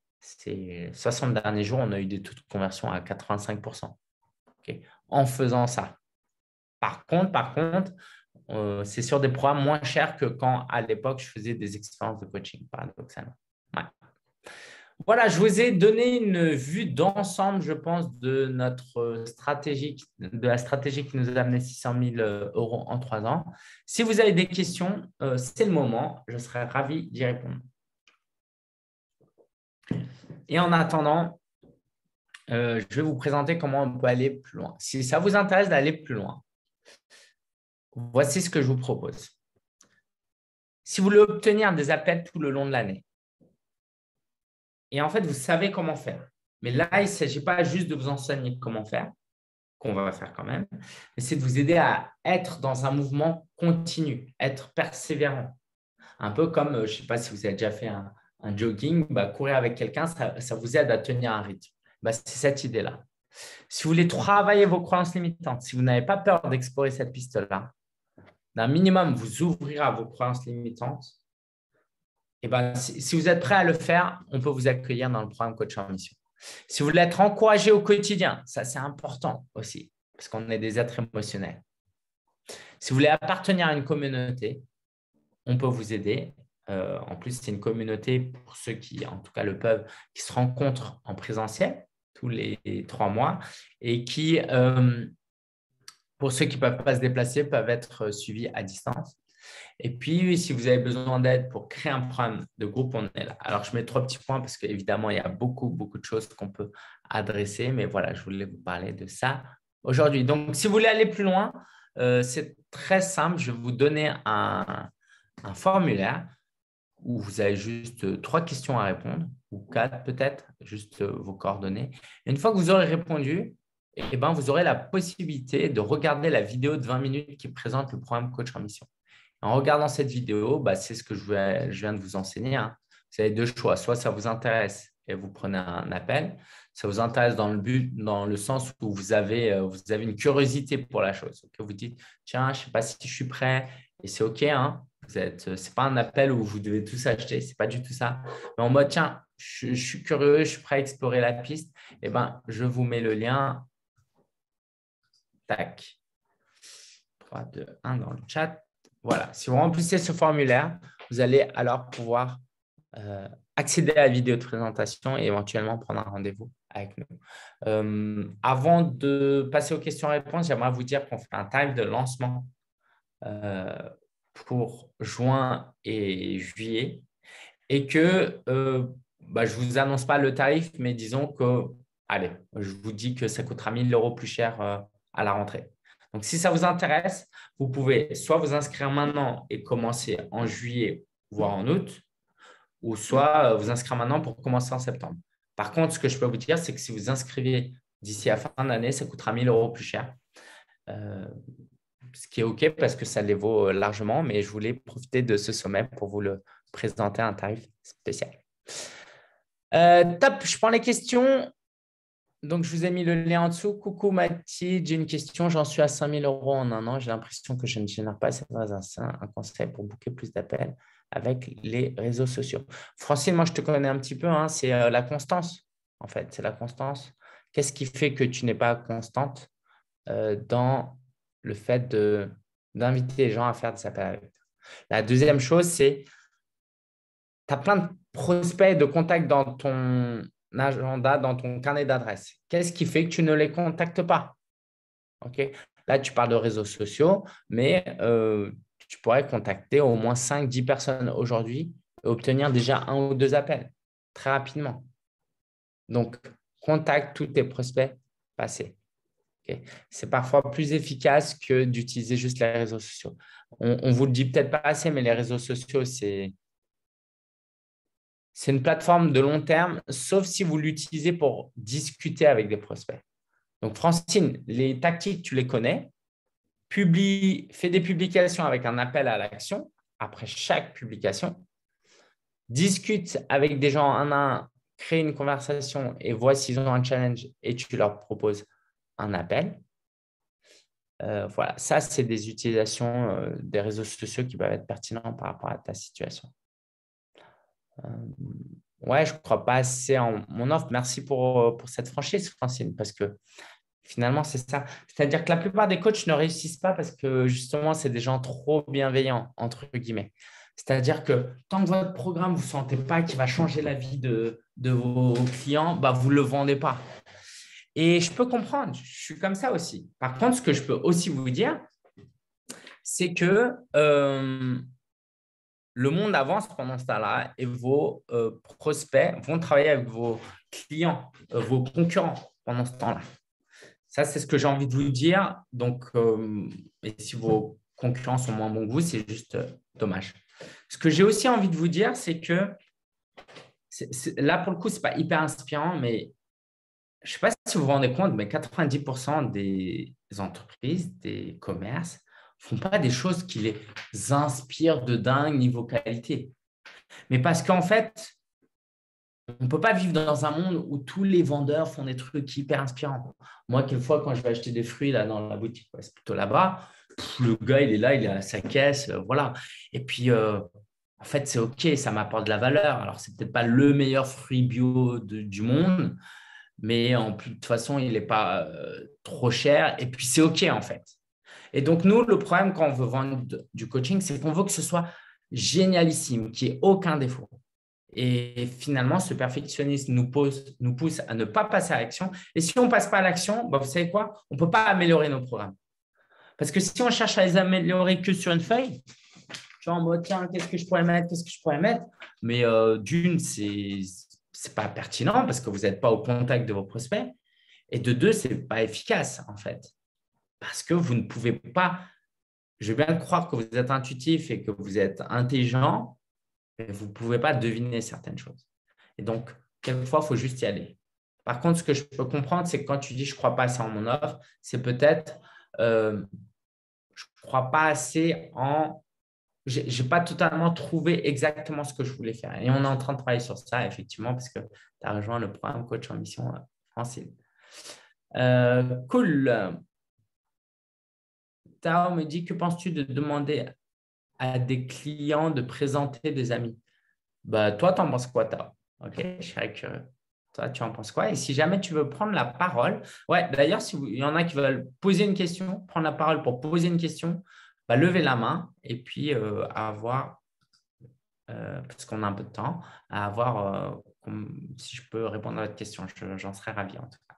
ces soixante derniers jours, on a eu des taux de conversion à quatre-vingt-cinq pour cent. Okay, en faisant ça. Par contre, par contre, euh, c'est sur des programmes moins chers que quand, à l'époque, je faisais des expériences de coaching, paradoxalement. Ouais. Voilà, je vous ai donné une vue d'ensemble, je pense, de notre stratégie, de la stratégie qui nous a amené six cent mille euros en trois ans. Si vous avez des questions, euh, c'est le moment. Je serai ravi d'y répondre. Et en attendant, euh, je vais vous présenter comment on peut aller plus loin. Si ça vous intéresse d'aller plus loin, voici ce que je vous propose. Si vous voulez obtenir des appels tout le long de l'année, et en fait, vous savez comment faire. Mais là, il ne s'agit pas juste de vous enseigner comment faire, qu'on va faire quand même, mais c'est de vous aider à être dans un mouvement continu, être persévérant. Un peu comme, je ne sais pas si vous avez déjà fait un, un jogging, bah, courir avec quelqu'un, ça, ça vous aide à tenir un rythme. Bah, c'est cette idée-là. Si vous voulez travailler vos croyances limitantes, si vous n'avez pas peur d'explorer cette piste-là, d'un minimum vous ouvrir à vos croyances limitantes, et ben, si, si vous êtes prêt à le faire, on peut vous accueillir dans le programme Coach en Mission. Si vous voulez être encouragé au quotidien, ça c'est important aussi, parce qu'on est des êtres émotionnels. Si vous voulez appartenir à une communauté, on peut vous aider. Euh, en plus, c'est une communauté pour ceux qui, en tout cas, le peuvent, qui se rencontrent en présentiel tous les trois mois et qui, euh, pour ceux qui ne peuvent pas se déplacer, peuvent être suivis à distance. Et puis, si vous avez besoin d'aide pour créer un programme de groupe, on est là. Alors, je mets trois petits points parce qu'évidemment, il y a beaucoup, beaucoup de choses qu'on peut adresser. Mais voilà, je voulais vous parler de ça aujourd'hui. Donc, si vous voulez aller plus loin, euh, c'est très simple. Je vais vous donner un, un formulaire où vous avez juste trois questions à répondre, ou quatre peut-être, juste vos coordonnées. Et une fois que vous aurez répondu, eh ben, vous aurez la possibilité de regarder la vidéo de vingt minutes qui présente le programme Coach en Mission. En regardant cette vidéo, bah, c'est ce que je, vais, je viens de vous enseigner. Hein. Vous avez deux choix. Soit ça vous intéresse et vous prenez un appel. Ça vous intéresse dans le but, dans le sens où vous avez, vous avez une curiosité pour la chose. Que vous dites, tiens, je ne sais pas si je suis prêt et c'est OK. Hein. Ce n'est pas un appel où vous devez tous acheter. Ce n'est pas du tout ça. Mais en mode, tiens, je, je suis curieux, je suis prêt à explorer la piste. Eh ben, je vous mets le lien. Tac. trois, deux, un dans le chat. voilà, si vous remplissez ce formulaire, vous allez alors pouvoir euh, accéder à la vidéo de présentation et éventuellement prendre un rendez-vous avec nous. Euh, avant de passer aux questions-réponses, j'aimerais vous dire qu'on fait un time de lancement euh, pour juin et juillet et que euh, bah, je ne vous annonce pas le tarif, mais disons que, allez, je vous dis que ça coûtera mille euros plus cher euh, à la rentrée. Donc, si ça vous intéresse, vous pouvez soit vous inscrire maintenant et commencer en juillet, voire en août, ou soit euh, vous inscrire maintenant pour commencer en septembre. Par contre, ce que je peux vous dire, c'est que si vous inscrivez d'ici à fin d'année, ça coûtera mille euros plus cher. Euh, ce qui est OK parce que ça les vaut euh, largement, mais je voulais profiter de ce sommet pour vous le présenter à un tarif spécial. Euh, top, je prends les questions. Donc, je vous ai mis le lien en dessous. Coucou Mathilde, j'ai une question. J'en suis à cinq mille euros en un an. J'ai l'impression que je ne génère pas assez un, un conseil pour booker plus d'appels avec les réseaux sociaux. Francine, moi, je te connais un petit peu. Hein, c'est euh, la constance, en fait. C'est la constance. Qu'est-ce qui fait que tu n'es pas constante euh, dans le fait de, d'inviter les gens à faire des appels avec toi? La deuxième chose, c'est tu as plein de prospects, de contacts dans ton agenda, dans ton carnet d'adresses. Qu'est-ce qui fait que tu ne les contactes pas? Okay. Là, tu parles de réseaux sociaux, mais euh, tu pourrais contacter au moins cinq dix personnes aujourd'hui et obtenir déjà un ou deux appels très rapidement. Donc, contacte tous tes prospects passés. Okay. C'est parfois plus efficace que d'utiliser juste les réseaux sociaux. On ne vous le dit peut-être pas assez, mais les réseaux sociaux, c'est… C'est une plateforme de long terme, sauf si vous l'utilisez pour discuter avec des prospects. Donc, Francine, les tactiques, tu les connais. Publie, fais des publications avec un appel à l'action après chaque publication. Discute avec des gens un à un, crée une conversation et vois s'ils ont un challenge et tu leur proposes un appel. Euh, voilà, ça, c'est des utilisations euh, des réseaux sociaux qui peuvent être pertinents par rapport à ta situation. Euh, ouais, je ne crois pas assez en mon offre. Merci pour, pour cette franchise, Francine, parce que finalement, c'est ça. C'est-à-dire que la plupart des coachs ne réussissent pas parce que justement, c'est des gens trop bienveillants, entre guillemets. C'est-à-dire que tant que votre programme, vous ne sentez pas qu'il va changer la vie de, de vos clients, bah, vous ne le vendez pas. Et je peux comprendre, je suis comme ça aussi. Par contre, ce que je peux aussi vous dire, c'est que euh, le monde avance pendant ce temps-là et vos euh, prospects vont travailler avec vos clients, euh, vos concurrents pendant ce temps-là. Ça, c'est ce que j'ai envie de vous dire. Donc, euh, et si vos concurrents sont moins bons que vous, c'est juste euh, dommage. Ce que j'ai aussi envie de vous dire, c'est que c'est, c'est, là, pour le coup, ce n'est pas hyper inspirant, mais je ne sais pas si vous vous rendez compte, mais quatre-vingt-dix pour cent des entreprises, des commerces, ne font pas des choses qui les inspirent de dingue niveau qualité. Mais parce qu'en fait, on ne peut pas vivre dans un monde où tous les vendeurs font des trucs hyper inspirants. Moi, quelquefois, quand je vais acheter des fruits là, dans la boutique, ouais, c'est plutôt là-bas, pff, le gars, il est là, il a sa caisse, euh, voilà. Et puis, euh, en fait, c'est OK, ça m'apporte de la valeur. Alors, ce n'est peut-être pas le meilleur fruit bio de, du monde, mais en plus, de toute façon, il n'est pas euh, trop cher. Et puis, c'est OK, en fait. Et donc, nous, le problème quand on veut vendre du coaching, c'est qu'on veut que ce soit génialissime, qu'il n'y ait aucun défaut. Et finalement, ce perfectionnisme nous, pose, nous pousse à ne pas passer à l'action. Et si on ne passe pas à l'action, bah, vous savez quoi? On ne peut pas améliorer nos programmes. Parce que si on cherche à les améliorer que sur une feuille, tu vois, en mode, tiens, qu'est-ce que je pourrais mettre? Qu'est-ce que je pourrais mettre? Mais euh, d'une, ce n'est pas pertinent parce que vous n'êtes pas au contact de vos prospects. Et de deux, ce n'est pas efficace, en fait. Parce que vous ne pouvez pas… Je veux bien croire que vous êtes intuitif et que vous êtes intelligent, mais vous ne pouvez pas deviner certaines choses. Et donc, quelquefois, il faut juste y aller. Par contre, ce que je peux comprendre, c'est que quand tu dis « je ne crois pas assez en mon offre », c'est peut-être euh, « je ne crois pas assez en… » Je n'ai pas totalement trouvé exactement ce que je voulais faire. Et on est en train de travailler sur ça, effectivement, parce que tu as rejoint le programme Coach en Mission Francine. Euh, cool. Tao me dit, que penses-tu de demander à des clients de présenter des amis? Bah, toi, tu en penses quoi, Tao? Ok, je serais curieux. Toi, tu en penses quoi? Et si jamais tu veux prendre la parole, ouais, d'ailleurs, s'il y en a qui veulent poser une question, prendre la parole pour poser une question, bah, lever la main et puis euh, avoir, euh, parce qu'on a un peu de temps, à avoir, euh, comme- si je peux répondre à votre question, je- j'en serais ravi en tout cas.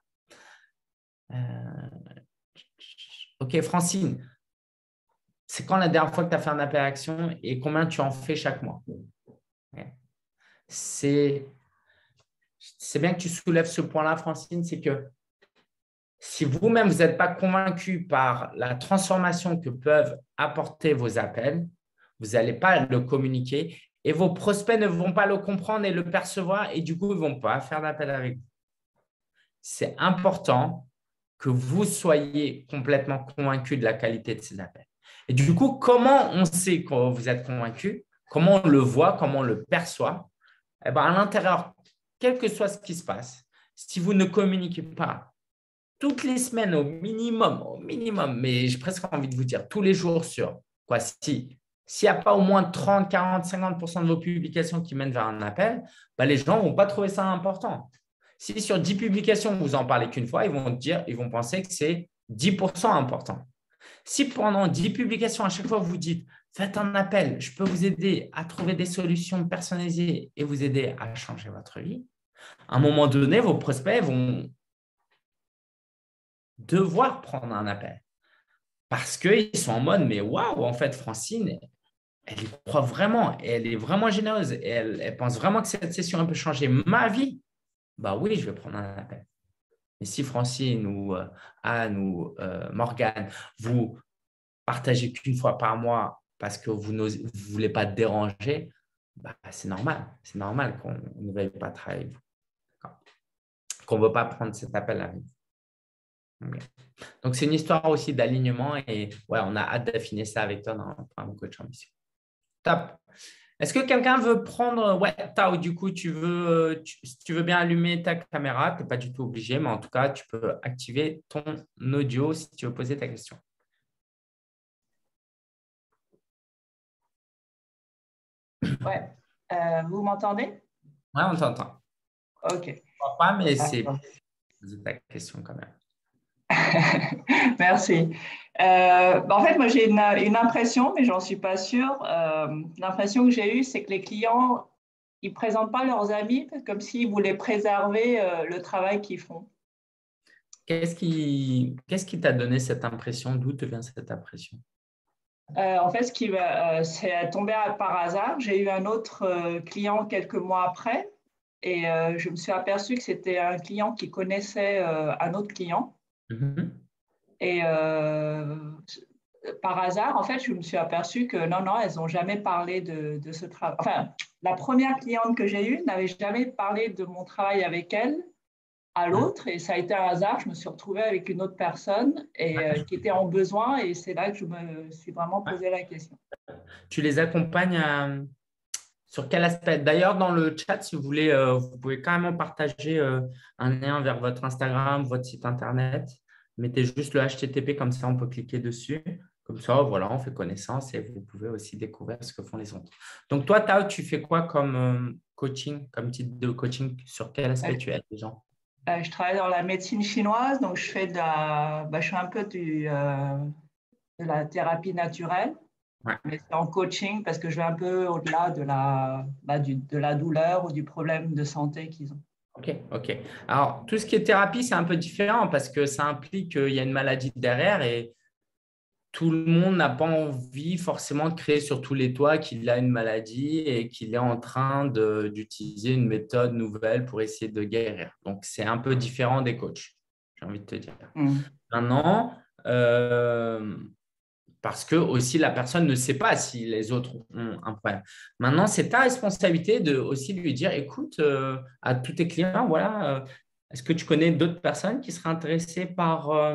Euh, Ok, Francine, c'est quand la dernière fois que tu as fait un appel à action et combien tu en fais chaque mois? Ouais. C'est c'est bien que tu soulèves ce point-là, Francine, c'est que si vous-même, vous n'êtes pas convaincu par la transformation que peuvent apporter vos appels, vous n'allez pas le communiquer et vos prospects ne vont pas le comprendre et le percevoir et du coup, ils ne vont pas faire d'appel avec vous. C'est important que vous soyez complètement convaincu de la qualité de ces appels. Et du coup, comment on sait que vous êtes convaincu? Comment on le voit? Comment on le perçoit? Eh bien, à l'intérieur, quel que soit ce qui se passe, si vous ne communiquez pas toutes les semaines au minimum, au minimum, mais j'ai presque envie de vous dire tous les jours sur quoi, si s'il n'y a pas au moins trente, quarante, cinquante pour cent de vos publications qui mènent vers un appel, bah, les gens ne vont pas trouver ça important. Si sur dix publications, vous en parlez qu'une fois, ils vont dire, ils vont penser que c'est dix pour cent important. Si pendant dix publications, à chaque fois, vous dites faites un appel, je peux vous aider à trouver des solutions personnalisées et vous aider à changer votre vie, à un moment donné, vos prospects vont devoir prendre un appel parce qu'ils sont en mode mais waouh, en fait, Francine, elle y croit vraiment, elle est vraiment généreuse et elle, elle pense vraiment que cette session peut changer ma vie. Bah oui, je vais prendre un appel. Et si Francine ou euh, Anne ou euh, Morgane, vous partagez qu'une fois par mois parce que vous ne voulez pas déranger, bah, c'est normal. C'est normal qu'on ne veuille pas travailler avec vous. Qu'on ne veut pas prendre cet appel avec vous. Okay. Donc, c'est une histoire aussi d'alignement et ouais, on a hâte d'affiner ça avec toi dans un coach en mission. Top. Est-ce que quelqu'un veut prendre… Ouais, Tao, du coup, tu veux, tu, si tu veux bien allumer ta caméra, tu n'es pas du tout obligé, mais en tout cas, tu peux activer ton audio si tu veux poser ta question. Ouais. Euh, vous m'entendez? Ouais, on t'entend. Ok. Je ne crois pas, mais c'est D'accord. ta question quand même. Merci. Euh, bah, en fait, moi, j'ai une, une impression, mais j'en suis pas sûre. Euh, l'impression que j'ai eue, c'est que les clients, ils présentent pas leurs amis comme s'ils voulaient préserver euh, le travail qu'ils font. Qu'est-ce qui qu'est-ce qui t'a donné cette impression? D'où te vient cette impression? Euh, en fait, ce qui va- euh, c'est tombé à- par hasard. J'ai eu un autre euh, client quelques mois après et euh, je me suis aperçue que c'était un client qui connaissait euh, un autre client. Mhm. Et euh, par hasard, en fait, je me suis aperçue que non, non, elles n'ont jamais parlé de, de ce travail. Enfin, la première cliente que j'ai eue n'avait jamais parlé de mon travail avec elle à l'autre. Et ça a été un hasard. Je me suis retrouvée avec une autre personne et, euh, qui était en besoin. Et c'est là que je me suis vraiment Ouais. posé la question. Tu les accompagnes à- sur quel aspect? D'ailleurs, dans le chat, si vous voulez, euh, vous pouvez carrément partager euh, un lien vers votre Instagram, votre site internet. Mettez juste le H T T P, comme ça on peut cliquer dessus. Comme ça, voilà, on fait connaissance et vous pouvez aussi découvrir ce que font les autres. Donc, toi, Tao, tu fais quoi comme euh, coaching, comme type de coaching? Sur quel Euh, aspect tu aides les gens? euh, je travaille dans la médecine chinoise, donc je fais de la, bah, je fais un peu du, euh, de la thérapie naturelle. Ouais. Mais c'est en coaching parce que je vais un peu au-delà de la, bah, du, de la douleur ou du problème de santé qu'ils ont. Ok, ok. Alors, tout ce qui est thérapie, c'est un peu différent parce que ça implique qu'il y a une maladie derrière et tout le monde n'a pas envie forcément de créer sur tous les toits qu'il a une maladie et qu'il est en train de- d'utiliser une méthode nouvelle pour essayer de guérir. Donc, c'est un peu différent des coachs, j'ai envie de te dire. Mm. Maintenant, euh, parce que aussi la personne ne sait pas si les autres ont un problème. Maintenant, c'est ta responsabilité de aussi lui dire, écoute, euh, à tous tes clients, voilà, euh, est-ce que tu connais d'autres personnes qui seraient intéressées par euh,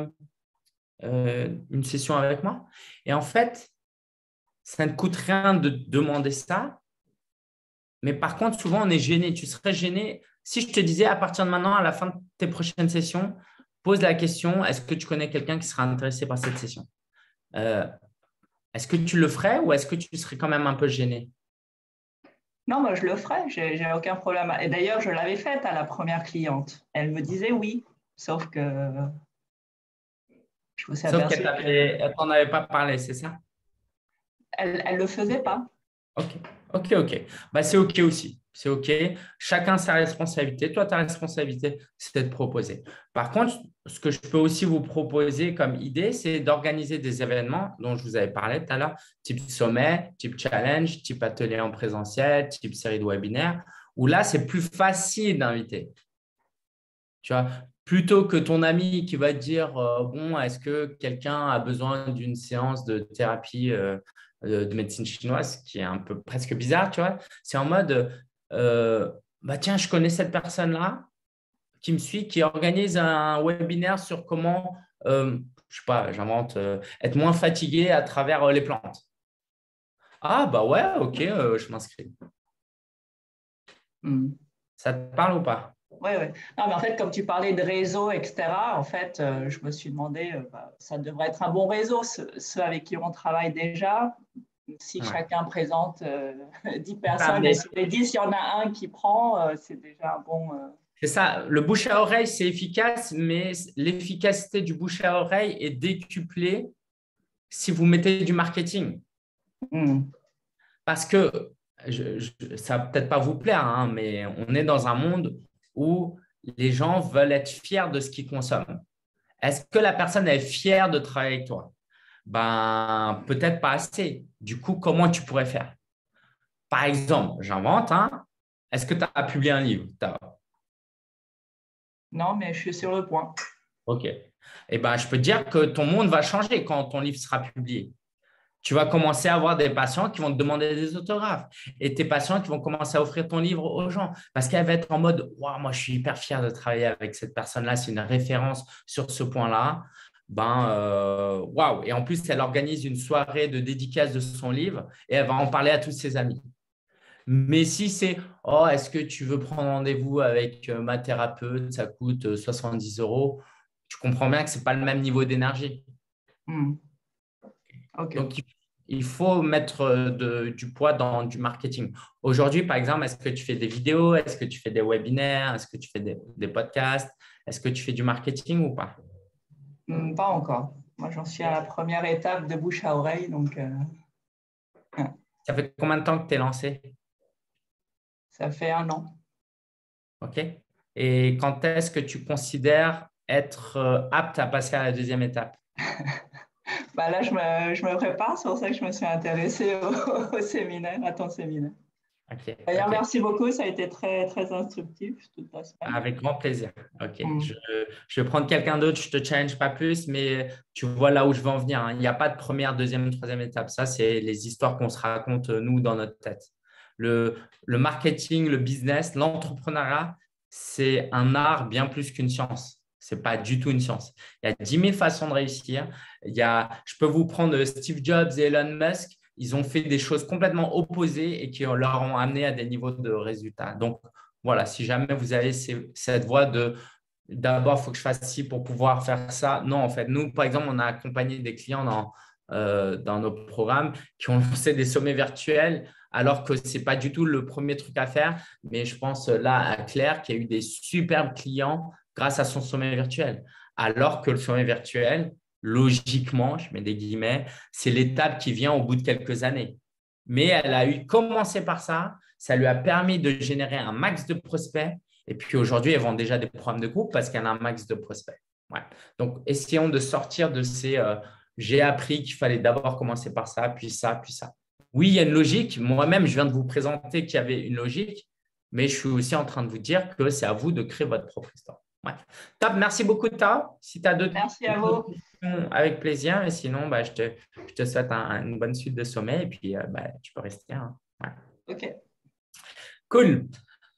euh, une session avec moi? Et en fait, ça ne coûte rien de demander ça, mais par contre, souvent, on est gêné. Tu serais gêné si je te disais à partir de maintenant, à la fin de tes prochaines sessions, pose la question, est-ce que tu connais quelqu'un qui sera intéressé par cette session? Euh, Est-ce que tu le ferais ou est-ce que tu serais quand même un peu gêné? Non, moi je le ferai, j'ai j'ai aucun problème. Et d'ailleurs, je l'avais faite à la première cliente. Elle me disait oui, sauf que je me suis Sauf qu'elle aperçue que t'avait- elle t'en avait pas parlé, c'est ça? elle ne le faisait pas. Ok, ok, ok. Bah, c'est ok aussi. C'est ok. Chacun sa responsabilité. Toi, ta responsabilité, c'est de proposer. Par contre, ce que je peux aussi vous proposer comme idée, c'est d'organiser des événements dont je vous avais parlé tout à l'heure, type sommet, type challenge, type atelier en présentiel, type série de webinaires, où là, c'est plus facile d'inviter. Tu vois, plutôt que ton ami qui va te dire, euh, bon, est-ce que quelqu'un a besoin d'une séance de thérapie euh, de, de médecine chinoise, qui est un peu presque bizarre, tu vois. C'est en mode, euh, bah tiens, je connais cette personne-là qui me suit, qui organise un webinaire sur comment, euh, je sais pas, j'invente, euh, être moins fatigué à travers euh, les plantes. Ah, bah ouais, ok, euh, je m'inscris. Hmm. Ça te parle ou pas? Oui, oui. Non, mais en fait, comme tu parlais de réseau, et cetera, en fait, euh, je me suis demandé, euh, bah, ça devrait être un bon réseau, ceux, ceux avec qui on travaille déjà. Si Ouais. chacun présente euh, dix Ah, personnes et mais sur les dix, il y en a un qui prend, euh, c'est déjà un bon. euh, c'est ça, le bouche à oreille, c'est efficace, mais l'efficacité du bouche à oreille est décuplée si vous mettez du marketing. hmm. Parce que je, je- ça va peut-être pas vous plaire, hein, mais on est dans un monde où les gens veulent être fiers de ce qu'ils consomment. Est-ce que la personne est fière de travailler avec toi? Ben, peut-être pas assez. Du coup, comment tu pourrais faire? Par exemple, j'invente, hein, est-ce que tu as publié un livre? T'as- Non, mais je suis sur le point. Ok. Eh ben, je peux te dire que ton monde va changer quand ton livre sera publié. Tu vas commencer à avoir des patients qui vont te demander des autographes et tes patients qui vont commencer à offrir ton livre aux gens parce qu'elle va être en mode waouh, moi, je suis hyper fier de travailler avec cette personne-là. C'est une référence sur ce point-là. Ben, euh, waouh. Et en plus, elle organise une soirée de dédicace de son livre et elle va en parler à tous ses amis. Mais si c'est, oh, est-ce que tu veux prendre rendez-vous avec euh, ma thérapeute, ça coûte euh, soixante-dix euros, tu comprends bien que ce n'est pas le même niveau d'énergie. Hmm. OK. Donc, il il faut mettre euh, de- du poids dans du marketing. Aujourd'hui, par exemple, est-ce que tu fais des vidéos? Est-ce que tu fais des webinaires? Est-ce que tu fais des, des podcasts? Est-ce que tu fais du marketing ou pas? Hmm, pas encore. Moi, j'en suis à la première étape de bouche à oreille, donc euh, Ça fait combien de temps que tu es lancé? ça fait un an. OK. Et quand est-ce que tu considères être euh, apte à passer à la deuxième étape? Bah là, je me, je me prépare, c'est pour ça que je me suis intéressée au, au séminaire, à ton séminaire. OK, D'ailleurs, OK. merci beaucoup, ça a été très, très instructif toute la semaine. Avec grand plaisir. OK. Je, Mm. je vais prendre quelqu'un d'autre, je ne te challenge pas plus, mais tu vois là où je veux en venir, hein. Il n'y a pas de première, deuxième, troisième étape. Ça, c'est les histoires qu'on se raconte, euh, nous, dans notre tête. Le, le marketing, le business, l'entrepreneuriat, c'est un art bien plus qu'une science. Ce n'est pas du tout une science. Il y a dix mille façons de réussir. Il y a, je peux vous prendre Steve Jobs et Elon Musk. Ils ont fait des choses complètement opposées et qui leur ont amené à des niveaux de résultats. Donc, voilà, si jamais vous avez ces- cette voie de d'abord, il faut que je fasse ci pour pouvoir faire ça. Non, en fait, nous, par exemple, on a accompagné des clients dans, euh, dans nos programmes qui ont lancé des sommets virtuels alors que ce n'est pas du tout le premier truc à faire. Mais je pense là à Claire qui a eu des superbes clients grâce à son sommet virtuel. Alors que le sommet virtuel, logiquement, je mets des guillemets, c'est l'étape qui vient au bout de quelques années. Mais elle a eu commencé par ça, ça lui a permis de générer un max de prospects. Et puis aujourd'hui, elles vendent déjà des programmes de groupe parce qu'elle a un max de prospects. Ouais. Donc, essayons de sortir de ces euh, j'ai appris qu'il fallait d'abord commencer par ça, puis ça, puis ça. Oui, il y a une logique. Moi-même, je viens de vous présenter qu'il y avait une logique, mais je suis aussi en train de vous dire que c'est à vous de créer votre propre histoire. Ouais. Top, merci beaucoup, Tao. Si tu as d'autres Merci à vous. questions, avec plaisir. Et sinon, bah, je, te, je te souhaite un- une bonne suite de sommet et puis euh, bah, tu peux rester, hein. Ouais. OK. Cool.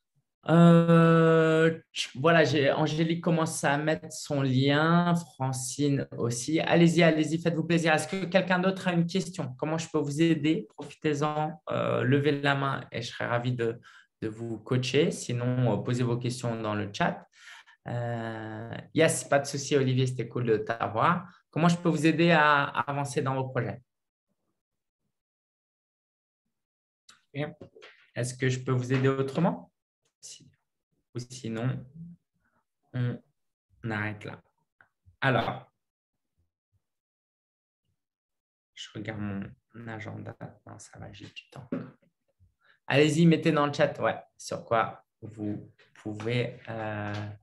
Euh, voilà, j'ai Angélique commence à mettre son lien, Francine aussi. Allez-y, allez-y, faites-vous plaisir. Est-ce que quelqu'un d'autre a une question? Comment je peux vous aider? Profitez-en, euh, levez la main et je serai ravi de, de vous coacher. Sinon, euh, posez vos questions dans le chat. Euh, yes, pas de souci, Olivier, c'était cool de t'avoir. Comment je peux vous aider à, à avancer dans vos projets? Bien. Est-ce que je peux vous aider autrement? Si- Ou sinon, on arrête là. Alors, Je regarde mon agenda. Non, ça va, j'ai du temps. Allez-y, mettez dans le chat, ouais, sur quoi vous pouvez… Euh...